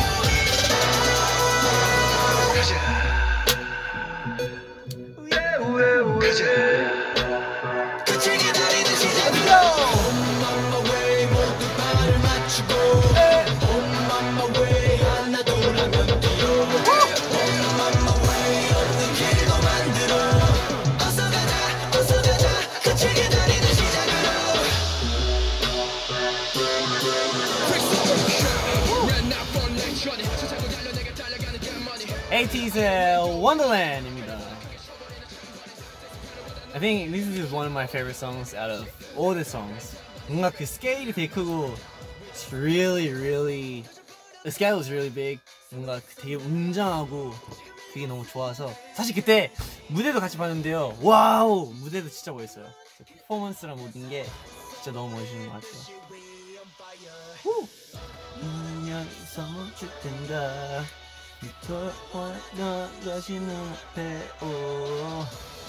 가자 그치게 달리는 시작으로 On my way 모두 발을 맞추고 에이티즈의 Wonderland입니다. I think this is one of my favorite songs out of all the songs. 뭔가 그 스케일이 되게 크고 it's really really the scale is really big. 뭔가 되게 웅장하고 되게 너무 좋아서 사실 그때 무대도 같이 봤는데요. 와우 무대도 진짜 멋있어요. 퍼포먼스랑 모든 게 진짜 너무 멋있는 것 같아요. 후! 녀석 멈출 텐가 미쳐와 너 다시 눈앞에 오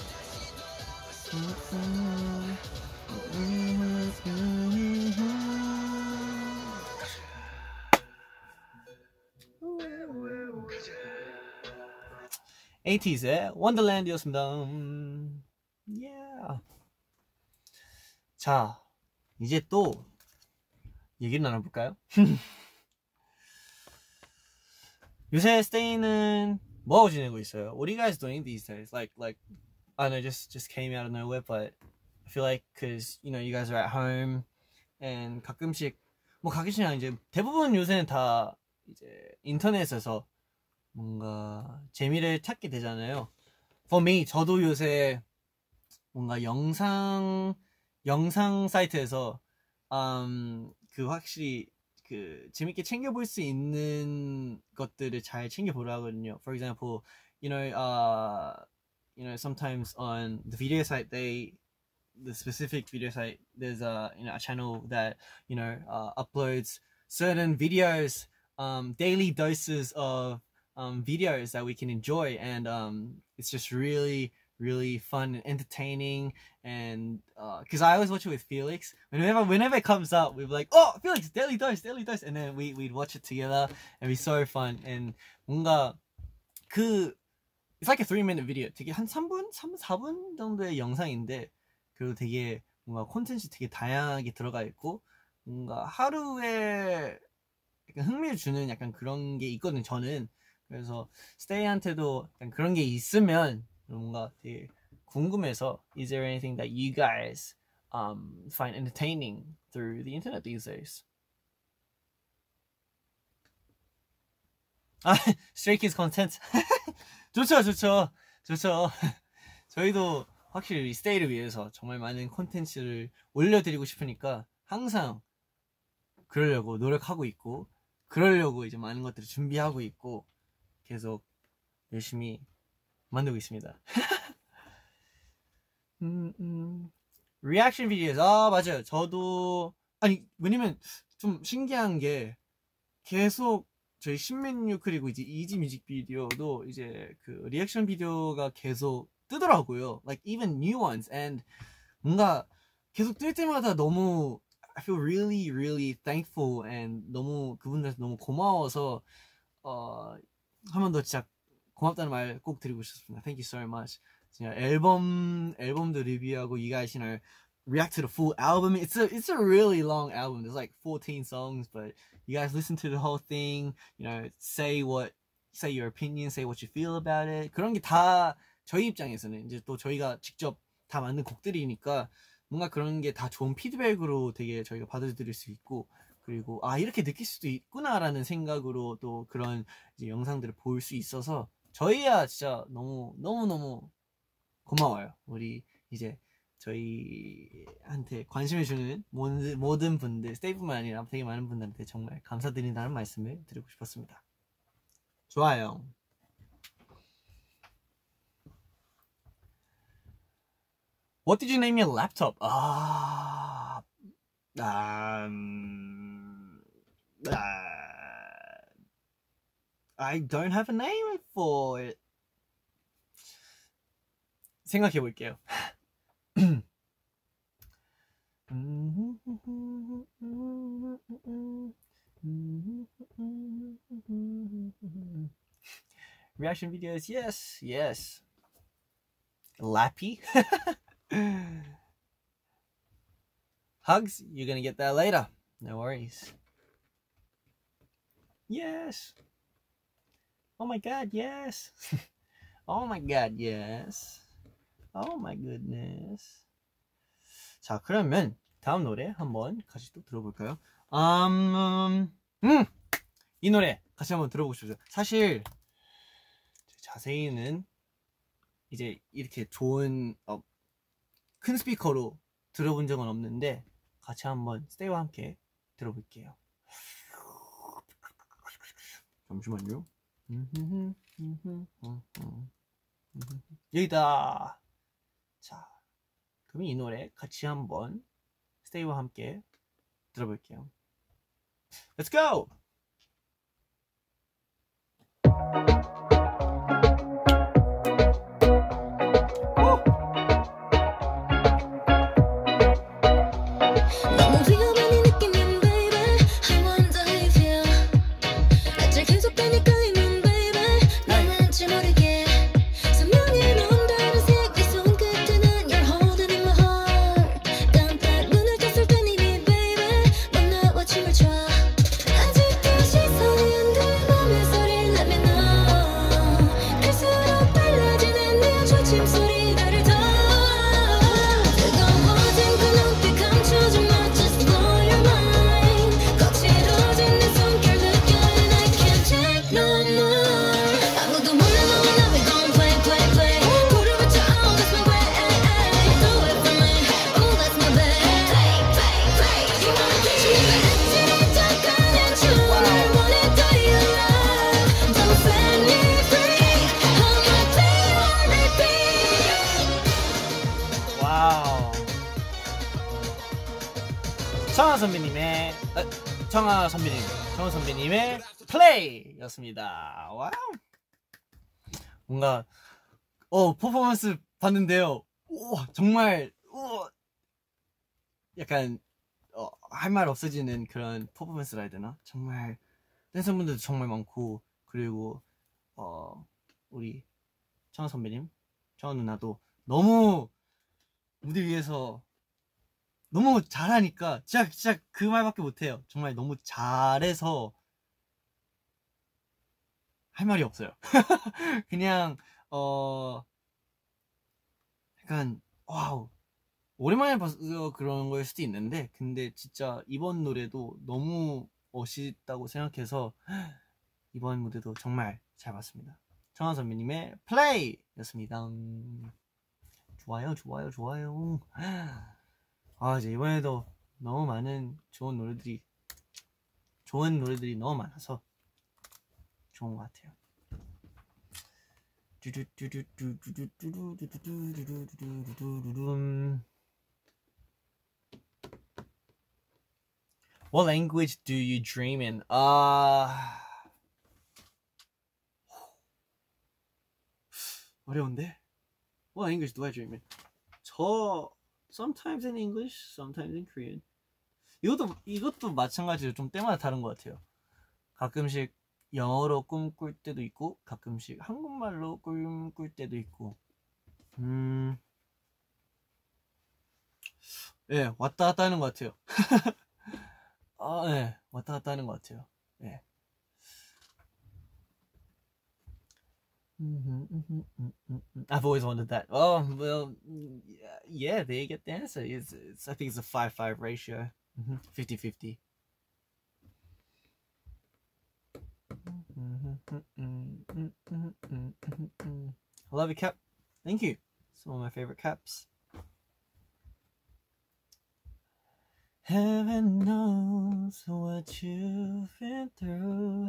에이티즈의 원더랜드였습니다. 음, yeah. 자, 이제 또 얘기를 나눠볼까요? 요새 스테이는 뭐하고 지내고 있어요? What are you guys doing these days? Like, like, I know just just came out of nowhere, but I feel like because you know you guys are at home and 가끔씩 뭐 가끔씩 이제 대부분 요새는 다 이제 인터넷에서 뭔가 재미를 찾게 되잖아요. For me, 저도 요새 뭔가 영상 영상 사이트에서 um, 그 확실히 그 재밌게 챙겨볼 수 있는 것들을 잘 챙겨보려 하거든요. For example, you know, uh, you know, sometimes on the video site, they the specific video site, there's a you know a channel that you know uh, uploads certain videos, um, daily doses of um, videos that we can enjoy, and um, it's just really really fun and entertaining. And because uh, I always watch it with Felix, whenever whenever it comes up, we're like, oh, Felix, daily dose, daily dose, and then we we'd watch it together, and it'd be so fun. And 뭔가 그 it's like a three minute video. 되게 한 삼 분, 삼, 사 분 정도의 영상인데 그리고 되게 뭔가 콘텐츠 되게 다양하게 들어가 있고 뭔가 하루에 약간 흥미를 주는 약간 그런 게 있거든요. 저는 그래서 스테이한테도 약간 그런 게 있으면 뭔가 되게 궁금해서 is there anything that you guys um, find entertaining through the internet these days? 아, Stray Kids content 좋죠 좋죠 좋죠. 저희도 확실히 스테이를 위해서 정말 많은 콘텐츠를 올려드리고 싶으니까 항상 그러려고 노력하고 있고 그러려고 이제 많은 것들을 준비하고 있고 계속 열심히 만들고 있습니다. 음, 음. 리액션 비디오에서 아 맞아요. 저도 아니 왜냐면 좀 신기한 게 계속 저희 신메뉴 그리고 이제 이지 뮤직비디오도 이제 그 리액션 비디오가 계속 뜨더라고요. Like even new ones. And 뭔가 계속 뜰 때마다 너무 I feel really really thankful and 너무 그분들한테 너무 고마워서 어, 한 번 더 진짜 고맙다는 말 꼭 드리고 싶습니다. Thank you so much. 진짜 앨범 앨범도 리뷰하고 you guys you know react to the full album. It's a it's a really long album. There's like fourteen songs, but you guys listen to the whole thing. You know, say what say your opinion, say what you feel about it. 그런 게 다 저희 입장에서는 이제 또 저희가 직접 다 만든 곡들이니까 뭔가 그런 게 다 좋은 피드백으로 되게 저희가 받아들일 수 있고 그리고 아 이렇게 느낄 수도 있구나라는 생각으로 또 그런 이제 영상들을 볼 수 있어서 저희야 진짜 너무 너무 너무 고마워요. 우리 이제 저희한테 관심을 주는 모든, 모든 분들 스테이뿐만 아니라 되게 많은 분들한테 정말 감사드린다는 말씀을 드리고 싶었습니다. 좋아요. What did you name your laptop? 아, um, uh, I don't have a name for it. 생각해 볼게요. Reaction videos, yes, yes. Lappy. Hugs, you're gonna get that later. No worries. Yes. Oh my god, yes. Oh my god, yes. Oh my goodness. 자, 그러면 다음 노래 한번 같이 또 들어볼까요? 음, 음, 이 노래 같이 한번 들어보고 싶어요. 사실 자세히는 이제 이렇게 좋은 어, 큰 스피커로 들어본 적은 없는데 같이 한번 스테이와 함께 들어볼게요. 잠시만요. 여기다. 자, 그럼 이 노래 같이 한번 스테이와 함께 들어볼게요. Let's go! 청아 선배님의 어, 청아 선배님 청아 선배님의 플레이였습니다. 와우. 뭔가 어 퍼포먼스 봤는데요. 우와, 정말 우와, 약간 어, 할 말 없어지는 그런 퍼포먼스라 해야 되나? 정말 댄서분들도 정말 많고 그리고 어 우리 청아 선배님, 청아 누나도 너무 무대 위에서 너무 잘하니까 진짜 진짜 그 말밖에 못해요. 정말 너무 잘해서 할 말이 없어요. 그냥 어 약간 와우, 오랜만에 봐서 그런 걸 수도 있는데 근데 진짜 이번 노래도 너무 멋있다고 생각해서 이번 무대도 정말 잘 봤습니다. 청아 선배님의 플레이였습니다. 좋아요 좋아요 좋아요. 아, 이제 이번에도 너무 많은 좋은 노래들이 좋은 노래들이 너무 많아서 좋은 것 같아요. What language do you dream in? 아, 어려운데? What language do I dream in? 저 Sometimes in English, sometimes in Korean. 이것도 이것도 마찬가지로 좀 때마다 다른 것 같아요. 가끔씩 영어로 꿈꿀 때도 있고, 가끔씩 한국말로 꿈꿀 때도 있고. 음, 예, 왔다 갔다 하는 것 같아요. 아, 예, 왔다 갔다 하는 것 같아요. 예. I've always wanted that. Oh, well, yeah, there you get the answer. It's, it's, I think it's a five five ratio. fifty fifty. I love your cap. Thank you. It's one of my favorite caps. Heaven knows what you've been through.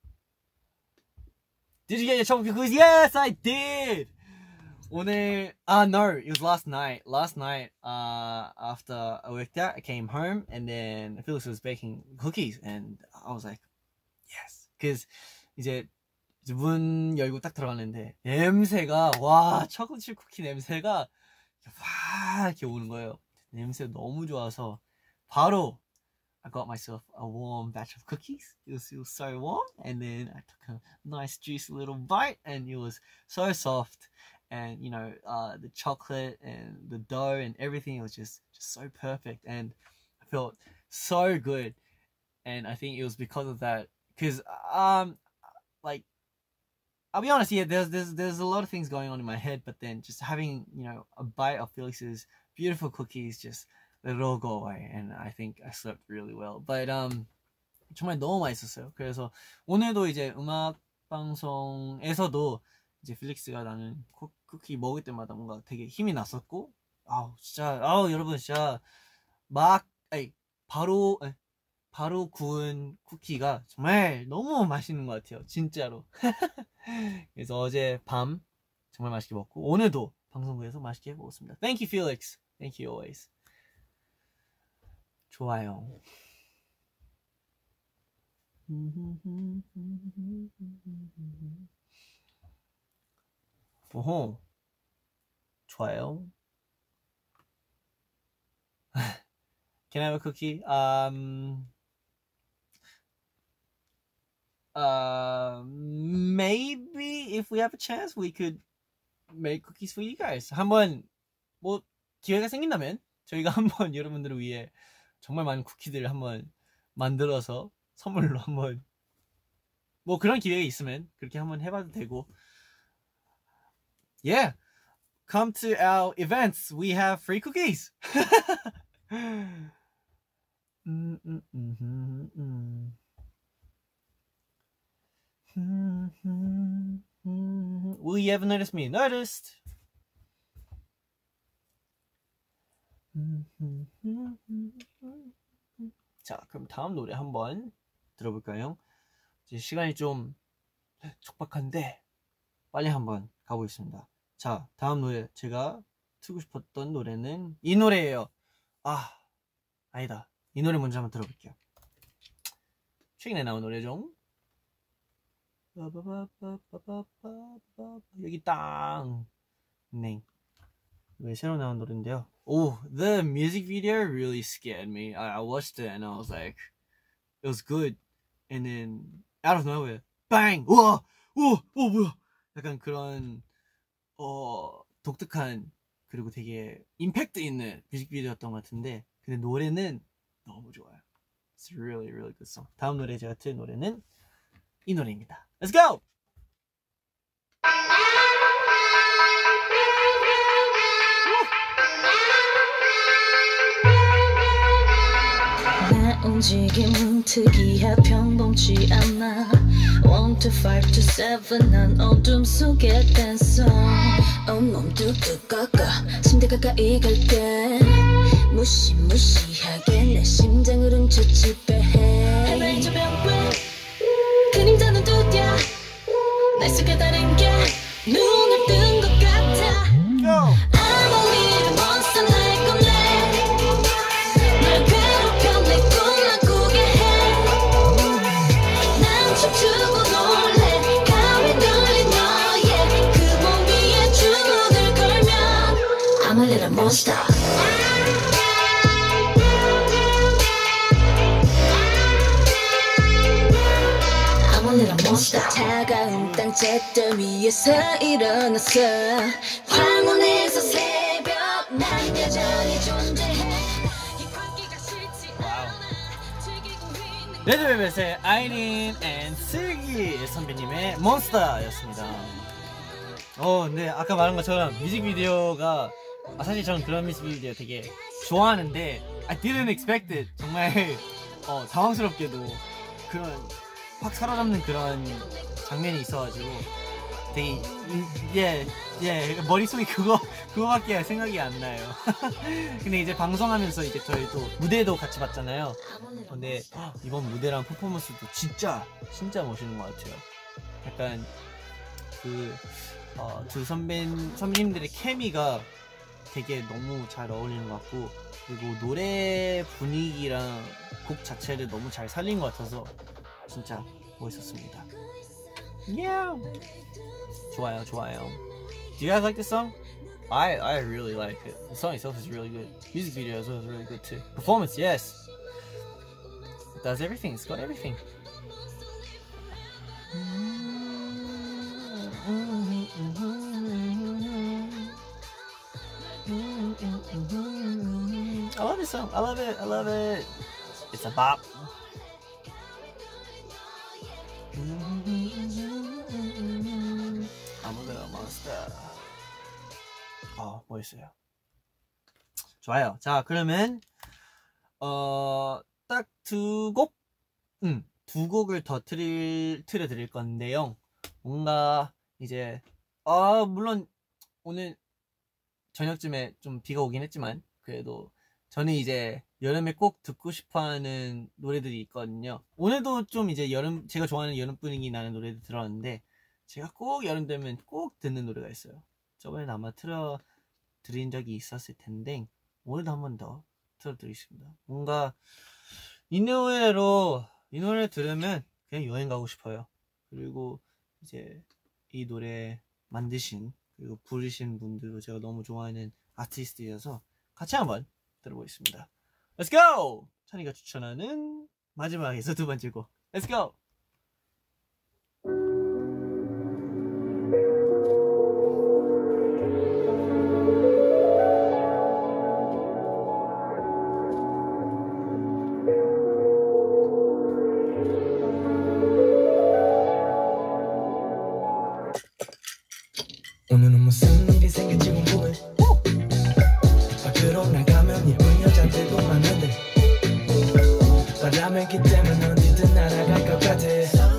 Did you get your chocolate cookies? Yes, I did. 오늘, ah, no, it was last night. Last night, uh, after I worked out, I came home and then Felix was baking cookies, and I was like, yes, because 이제 문 열고 딱 들어갔는데 냄새가 와 초콜릿 쿠키 냄새가 와 이렇게 오는 거예요. 냄새 너무 좋아서 바로 I got myself a warm batch of cookies. It was, it was so warm, and then I took a nice juicy little bite, and it was so soft, and you know uh, the chocolate and the dough and everything was just just so perfect, and I felt so good, and I think it was because of that. Because um, like I'll be honest, yeah, there's there's there's a lot of things going on in my head, but then just having you know a bite of Felix's beautiful cookies just let it all go away, and I think I slept really well. But um, 정말 너무 맛있었어요. 그래서 오늘도 이제 음악 방송에서도 이제 필릭스가 나는 코, 쿠키 먹을 때마다 뭔가 되게 힘이 났었고, 아우 진짜 아우 여러분 진짜 막 아니 바로 아니, 바로 구운 쿠키가 정말 너무 맛있는 것 같아요, 진짜로. 그래서 어제 밤 정말 맛있게 먹고 오늘도 방송국에서 맛있게 먹었습니다. Thank you, Felix. Thank you always. 좋아요. 오호. 좋아요. Can I have a cookie? Um, uh, maybe if we have a chance, we could make cookies for you guys. 한번 뭐 기회가 생긴다면 저희가 한번 여러분들을 위해 정말 많은 쿠키들을 한번 만들어서 선물로 한번 뭐 그런 기회가 있으면 그렇게 한번 해봐도 되고. Yeah, come to our events. We have free cookies. 음, 음, 음, 음, 음. 음, 음, 음. Will you ever notice me? Noticed. 음, 음, 음, 음, 음. 자, 그럼 다음 노래 한번 들어볼까요? 이제 시간이 좀 촉박한데 빨리 한번 가보겠습니다. 자, 다음 노래 제가 틀고 싶었던 노래는 이 노래예요. 아, 아니다. 이 노래 먼저 한번 들어볼게요. 최근에 나온 노래죠. 여기 땅. 네. 왜 새로 나온 노래인데요. Oh, the music video really scared me. I, I watched it and I was like, it was good. And then out of nowhere, bang! 우와! 우와! 어 뭐야? 약간 그런 어 독특한 그리고 되게 임팩트 있는 뮤직비디오였던 것 같은데, 근데 노래는 너무 좋아요. It's really really good song. 다음 노래 제가 틀 노래는 이 노래입니다. Let's go! 나 움직임은 특이해 평범치 않아. One to five to seven 난 어둠 속에 댄서. 온몸 뚝뚝 꺾어 침대 가까이 갈게. 무시무시하게 내 심장을 훔쳐 지배해. 해발저 벽에 그림자는 두드려 날 속에 다른 게 눈을 뜬 것 같아. I'm a little monster 날 건네. 날 괴롭혀 내 꿈만 꾸게 해. 난 춤추고 놀래. 가위 눌린 너의 그 몸 위에 주문을 걸면 I'm a little monster. 차가운 땅 잿더미 위에서 일어났어. 황혼에서 새벽 난 여전히 존재해. 이 광기가 싫지 않아. 즐기고 있는 레드벨벳의 아이린 앤 슬기 선배님의 몬스터였습니다. 어, 네, 아까 말한 것처럼 뮤직비디오가 아, 사실 저는 그런 뮤직비디오 되게 좋아하는데 I didn't expect it. 정말 어, 당황스럽게도 그런 확 사로잡는 그런 장면이 있어가지고 되게 예, 예, 머릿속에 그거 그거밖에 생각이 안 나요. 근데 이제 방송하면서 이제 저희 또 무대도 같이 봤잖아요. 근데 이번 무대랑 퍼포먼스도 진짜 진짜 멋있는 것 같아요. 약간 그 어, 두 선배 선배님들의 케미가 되게 너무 잘 어울리는 것 같고, 그리고 노래 분위기랑 곡 자체를 너무 잘 살린 것 같아서 진짜 멋있었습니다. Yeah. 좋아요, 좋아요. Do you guys like this song? I I really like it. The song itself is really good. Music video as well is really good too. Performance, yes. It does everything. It's got everything. I love this song. I love it. I love it. It's a bop. I'm a little monster. 어, 멋있어요. 좋아요. 자, 그러면 어, 딱 두 곡, 음, 두 곡을 더 틀, 틀어드릴 건데요. 뭔가 이제 아 물론 오늘 저녁쯤에 좀 비가 오긴 했지만 그래도 저는 이제 여름에 꼭 듣고 싶어하는 노래들이 있거든요. 오늘도 좀 이제 여름 제가 좋아하는 여름 분위기 나는 노래들 들었는데 제가 꼭 여름 되면 꼭 듣는 노래가 있어요. 저번에 아마 틀어 드린 적이 있었을 텐데 오늘도 한 번 더 틀어드리겠습니다. 뭔가 이 노래로 이 노래 들으면 그냥 여행 가고 싶어요. 그리고 이제 이 노래 만드신 그리고 부르신 분들도 제가 너무 좋아하는 아티스트여서 같이 한번 들어보겠습니다. Let's go! 찬이가 추천하는 마지막에서 두 번째 곡. Let's go! 오늘은 무슨 일이 생길지 궁금해. 밖으로 나가면 예쁜 여자들도 많은데 바람의 기 때문에 어디든 날아갈 것 같아.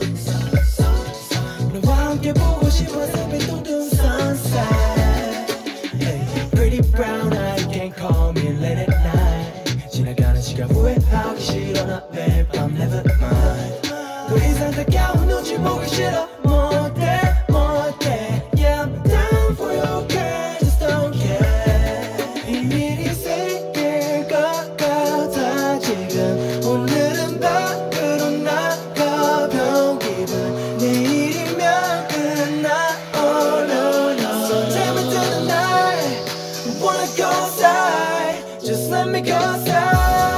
너와 함께 보고 싶어서 빈둥둥 sunset. Hey, pretty brown eye can't call me late at night. 지나가는 시간 후회하기 싫어 나 매일 밤 never mind. 더 이상 가까운 눈치 보기 싫어 못해 못해. Yeah I'm down for you girl just don't care. 이 일이 생길 것 같아 지금. 오늘은 밖으로 나가벼운 기분. 내일이면 끝나 oh no no. So take me to the night. I wanna go outside. Just let me go outside.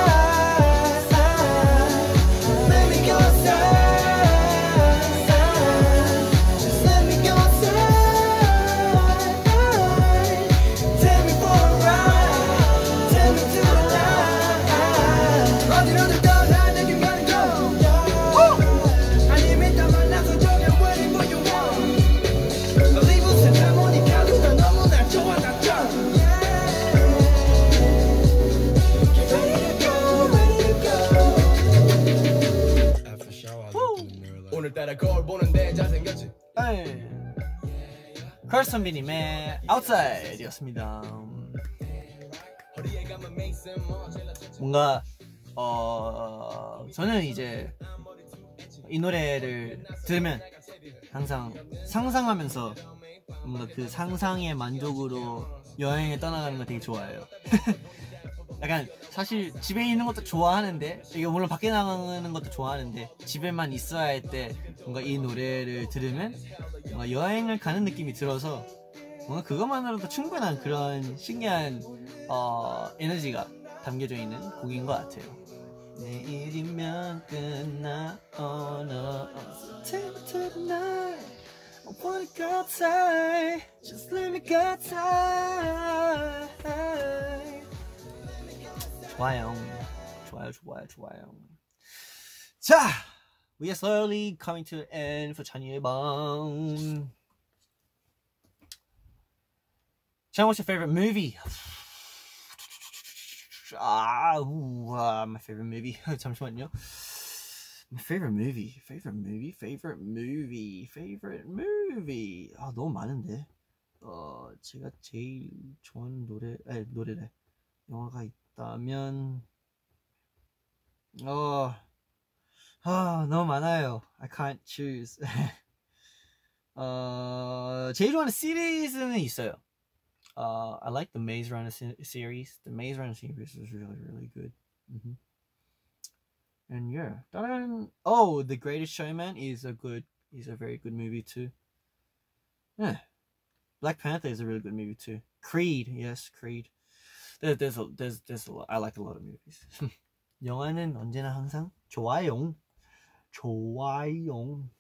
오늘따라 거울 보는데 잘생겼지. 컬선비님의 Outside였습니다. 뭔가 어 저는 이제 이 노래를 들으면 항상 상상하면서 뭔가 그 상상의 만족으로 여행에 떠나가는 거 되게 좋아해요. 약간 사실 집에 있는 것도 좋아하는데 이게 물론 밖에 나가는 것도 좋아하는데 집에만 있어야 할 때 뭔가 이 노래를 들으면 뭔가 여행을 가는 느낌이 들어서 뭔가 그것만으로도 충분한 그런 신기한 어, 에너지가 담겨져 있는 곡인 것 같아요. 내일이면 끝나 oh no. Take me to the night. I wanna go outside. Just let me go outside. 좋아요, 좋아요, 좋아요, 좋아요. 자, we are slowly coming to the end for 찬이의 방. Chan, what's your favorite movie? Ah, ooh, uh, my favorite movie. 잠시만요. My favorite movie, favorite movie, favorite movie, favorite movie. 아, 너무 많은데. 어, 제가 제일 좋아하는 노래, 아니 노래래. 영화가 있다면, 어, 아, 너무 많아요. I can't choose. 어, 제일 좋아하는 시리즈는 있어요. Uh, I like the Maze Runner series. The Maze Runner series is really, really good. Mm-hmm. And yeah, 다른, oh, The Greatest Showman is a good, is a very good movie too. Yeah, Black Panther is a really good movie too. Creed, yes, Creed. There, there's a, there's, there's a lot. I like a lot of movies. 영화는 언제나 항상 좋아요. 좋아요.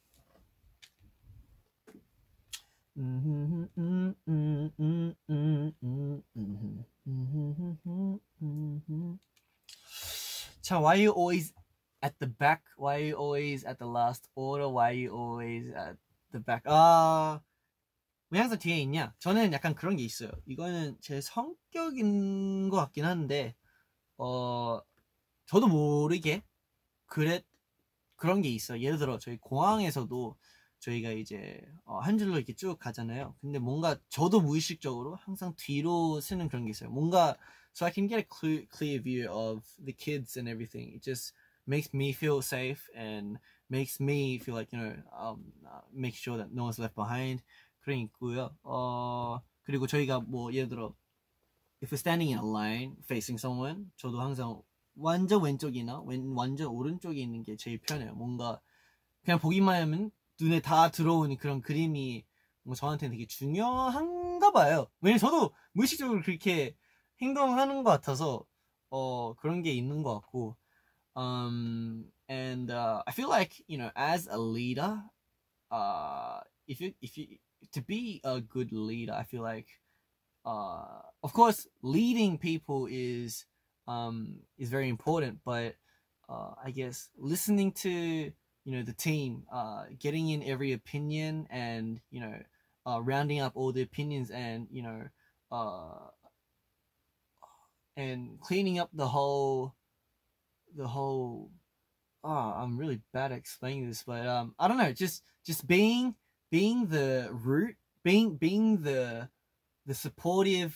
자, why are you always at the back? Why are you always at the last order? Why are you always at the back? 아, 왜 항상 뒤에 있냐? 저는 약간 그런 게 있어요. 이거는 제 성격인 것 같긴 한데, 어, 저도 모르게 그래 그런 게 있어요. 예를 들어 저희 공항에서도 저희가 이제 어, 한 줄로 이렇게 쭉 가잖아요. 근데 뭔가 저도 무의식적으로 항상 뒤로 쓰는 그런 게 있어요. 뭔가 so I can get a clear, clear view of the kids and everything. It just makes me feel safe and makes me feel like, you know, um, uh, make sure that no one's left behind. 그런 게 있고요. 어, 그리고 저희가 뭐 예를 들어 if we're standing in a line facing someone, 저도 항상 완전 왼쪽이나 왼, 완전 오른쪽에 있는 게 제일 편해요. 뭔가 그냥 보기만 하면 눈에 다 들어오는 그런 그림이 뭐 저한테는 되게 중요한가 봐요. 왜냐면 저도 무의식적으로 그렇게 행동하는 것 같아서 어, 그런 게 있는 것 같고 um, and uh, I feel like, you know, as a leader, uh, if you, if you, to be a good leader, I feel like uh, of course leading people is um, is very important, but uh, I guess listening to you know the team, uh, getting in every opinion, and you know uh, rounding up all the opinions, and you know uh, and cleaning up the whole the whole. Oh, I'm really bad at explaining this, but um, I don't know. Just just being being the root, being being the the supportive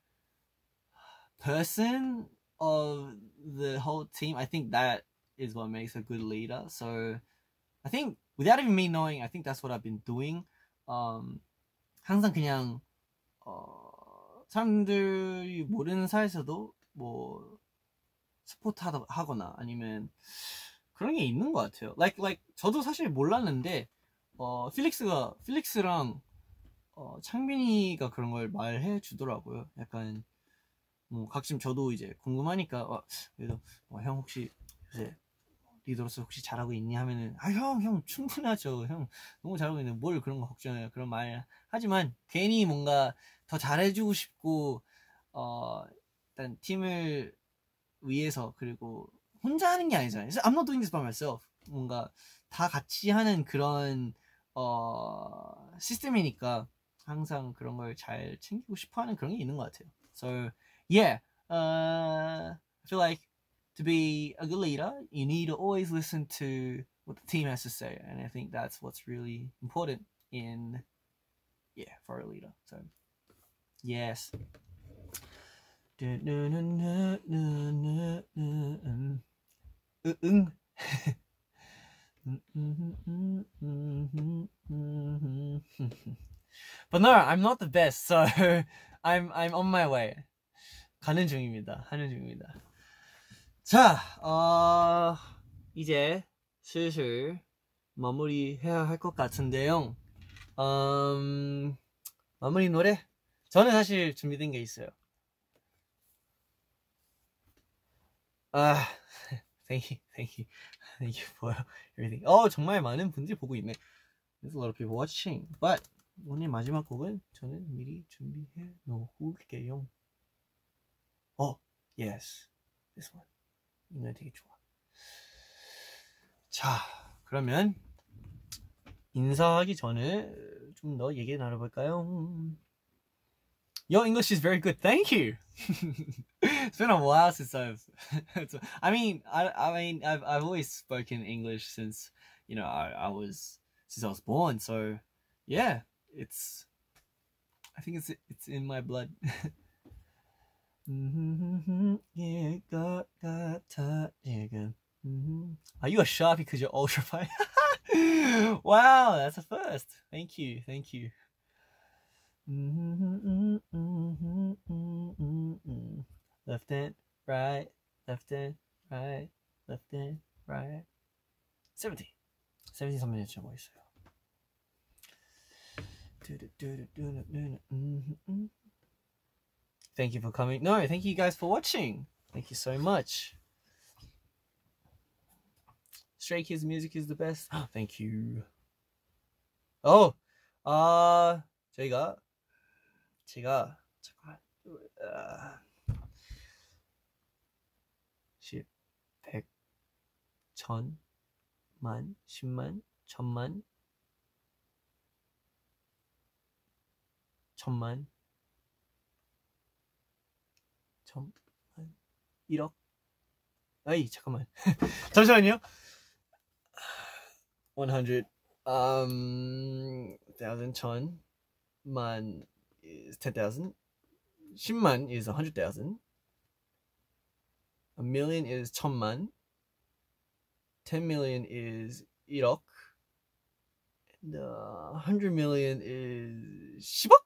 person of the whole team. I think that is what makes a good leader. So I think without even me knowing, I think that's what I've been doing. Um, 항상 그냥 어, 사람들이 모르는 사이에서도 뭐 스포트 하다, 하거나 아니면 그런 게 있는 것 같아요. Like like 저도 사실 몰랐는데 어, 필릭스가 필릭스랑 어, 창빈이가 그런 걸 말해 주더라고요. 약간 뭐 가끔 저도 이제 궁금하니까 어, 그래도 어, 형 혹시 요새 리더로서 혹시 잘하고 있니 하면은 아 형 형 충분하죠. 형 너무 잘하고 있는데 뭘 그런 거 걱정해요. 그런 말 하지만 괜히 뭔가 더 잘해주고 싶고 어, 일단 팀을 위해서 그리고 혼자 하는 게 아니잖아요. I'm not doing this by myself. 뭔가 다 같이 하는 그런 어, 시스템이니까 항상 그런 걸 잘 챙기고 싶어하는 그런 게 있는 것 같아요. So yeah, uh, I feel like to be a good leader, you need to always listen to what the team has to say, and I think that's what's really important in yeah for a leader. So yes. 응. But no, I'm not the best, so I'm I'm on my way. 가는 중입니다. 하는 중입니다. 자, 어, 이제 슬슬 마무리해야 할 것 같은데요. 음, 마무리 노래? 저는 사실 준비된 게 있어요. 아, thank you, thank you, thank you for everything. 어, 정말 많은 분들이 보고 있네. There's a lot of people watching. But 오늘 마지막 곡은 저는 미리 준비해 놓을게요. 어, yes, this one. 이 노래 되게 좋아. 자, 그러면 인사하기 전에 좀 더 얘기 나눠볼까요? Your English is very good. Thank you. It's been a while since I've. I mean, I I mean, I've I've always spoken English since you know I I was since I was born. So yeah, it's. I think it's it's in my blood. Yeah, got got yeah, Are you a sharpie because you're ultra fine? Wow, that's a first. Thank you, thank you. Left and right, left and right, left and right. seventy. seventy 선배님 좀 멋있어요. Thank you for coming. No, thank you guys for watching. Thank you so much. Stray Kids music is the best. Oh, thank you. Oh, 아, 저희가 제가 잠깐 십, 백, 천, 만, 십만, 천만, 천만, 천만, 일억. 아이 잠깐만 잠시만요. one hundred um, thousand, 천, 만 is ten thousand. 십만 is a hundred thousand. A million is 천만. ten million is 일억. And uh, one hundred million is 십억?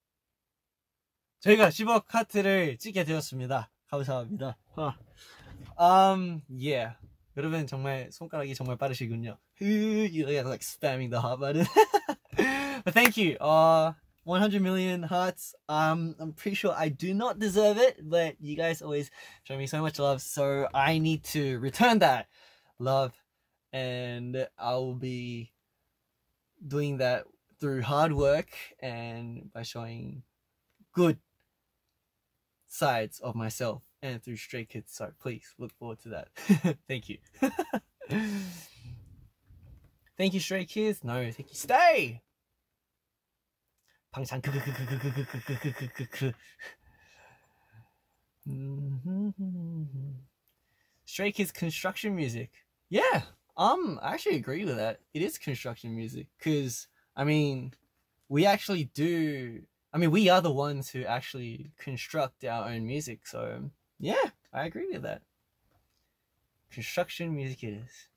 저희가 십억 하트를 찍게 되었습니다. 감사합니다. Um, yeah. 여러분 정말 손가락이 정말 빠르시군요. You guys like spamming the heart button. But thank you. Uh, one hundred million hearts. Um, I'm pretty sure I do not deserve it, but you guys always show me so much love, so I need to return that love, and I will be doing that through hard work and by showing good sides of myself and through Stray Kids. So please look forward to that. Thank you. Thank you, Stray Kids. No, thank you. Stay. 방찬 크크크크크크크크크크크. Stray Kids construction music. Yeah, um, I actually agree with that. It is construction music because I mean, we actually do. I mean, we are the ones who actually construct our own music. So yeah, I agree with that. Construction music it is.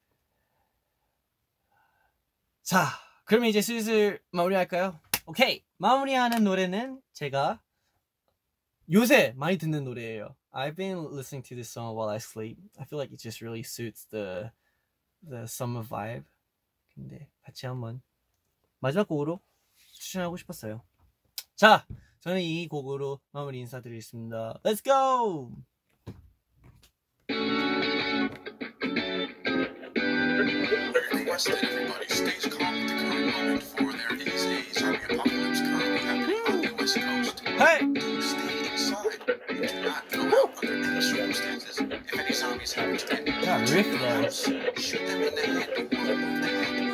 자, 그러면 이제 슬슬 마무리할까요? 오케이, 마무리하는 노래는 제가 요새 많이 듣는 노래예요. I've been listening to this song while I sleep. I feel like it just really suits the the summer vibe. 근데 같이 한번 마지막 곡으로 추천하고 싶었어요. 자, 저는 이 곡으로 마무리 인사드리겠습니다. Let's go! Request that everybody stays calm at the current moment, for there is a zombie apocalypse currently happening on the West Coast. Hey! Stay inside. Do not go out under any circumstances. If any zombies happen to get yeah, Rick does. Shoot them in the head. Don't want to move the head.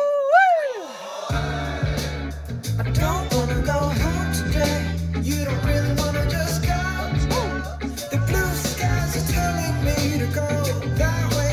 I don't wanna go home today. You don't really wanna just go. The blue skies are telling me to go that way.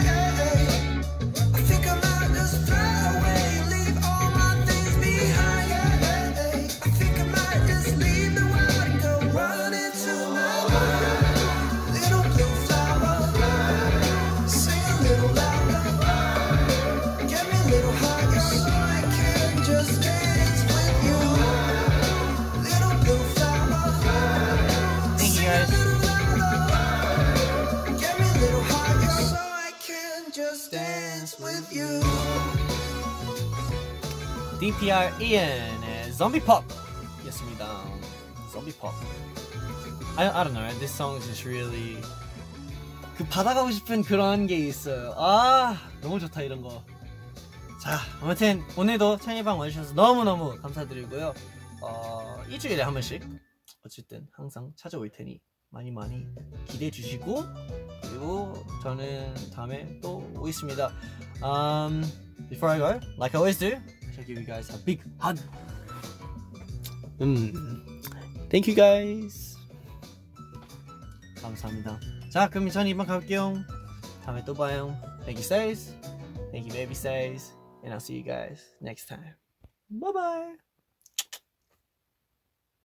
D P R Ian의 Zombie Pop 였습니다. Zombie Pop. I, I don't know. This song is just really 그 받아가고 싶은 그런 게 있어요. 아, 너무 좋다 이런 거. 자, 아무튼 오늘도 찬이방 와주셔서 너무너무 감사드리고요. 어, 일주일에 한 번씩 어쨌든 항상 찾아올 테니 많이 많이 기대해 주시고, 그리고 저는 다음에 또 오겠습니다. Um, before I go, like I always do, I shall give you guys a big hug. 음, thank you guys. 감사합니다. 자, 그럼 저는 이만 가볼게요. 다음에 또 봐요. Thank you, Stays. Thank you, baby Stays. And I'll see you guys next time. Bye bye.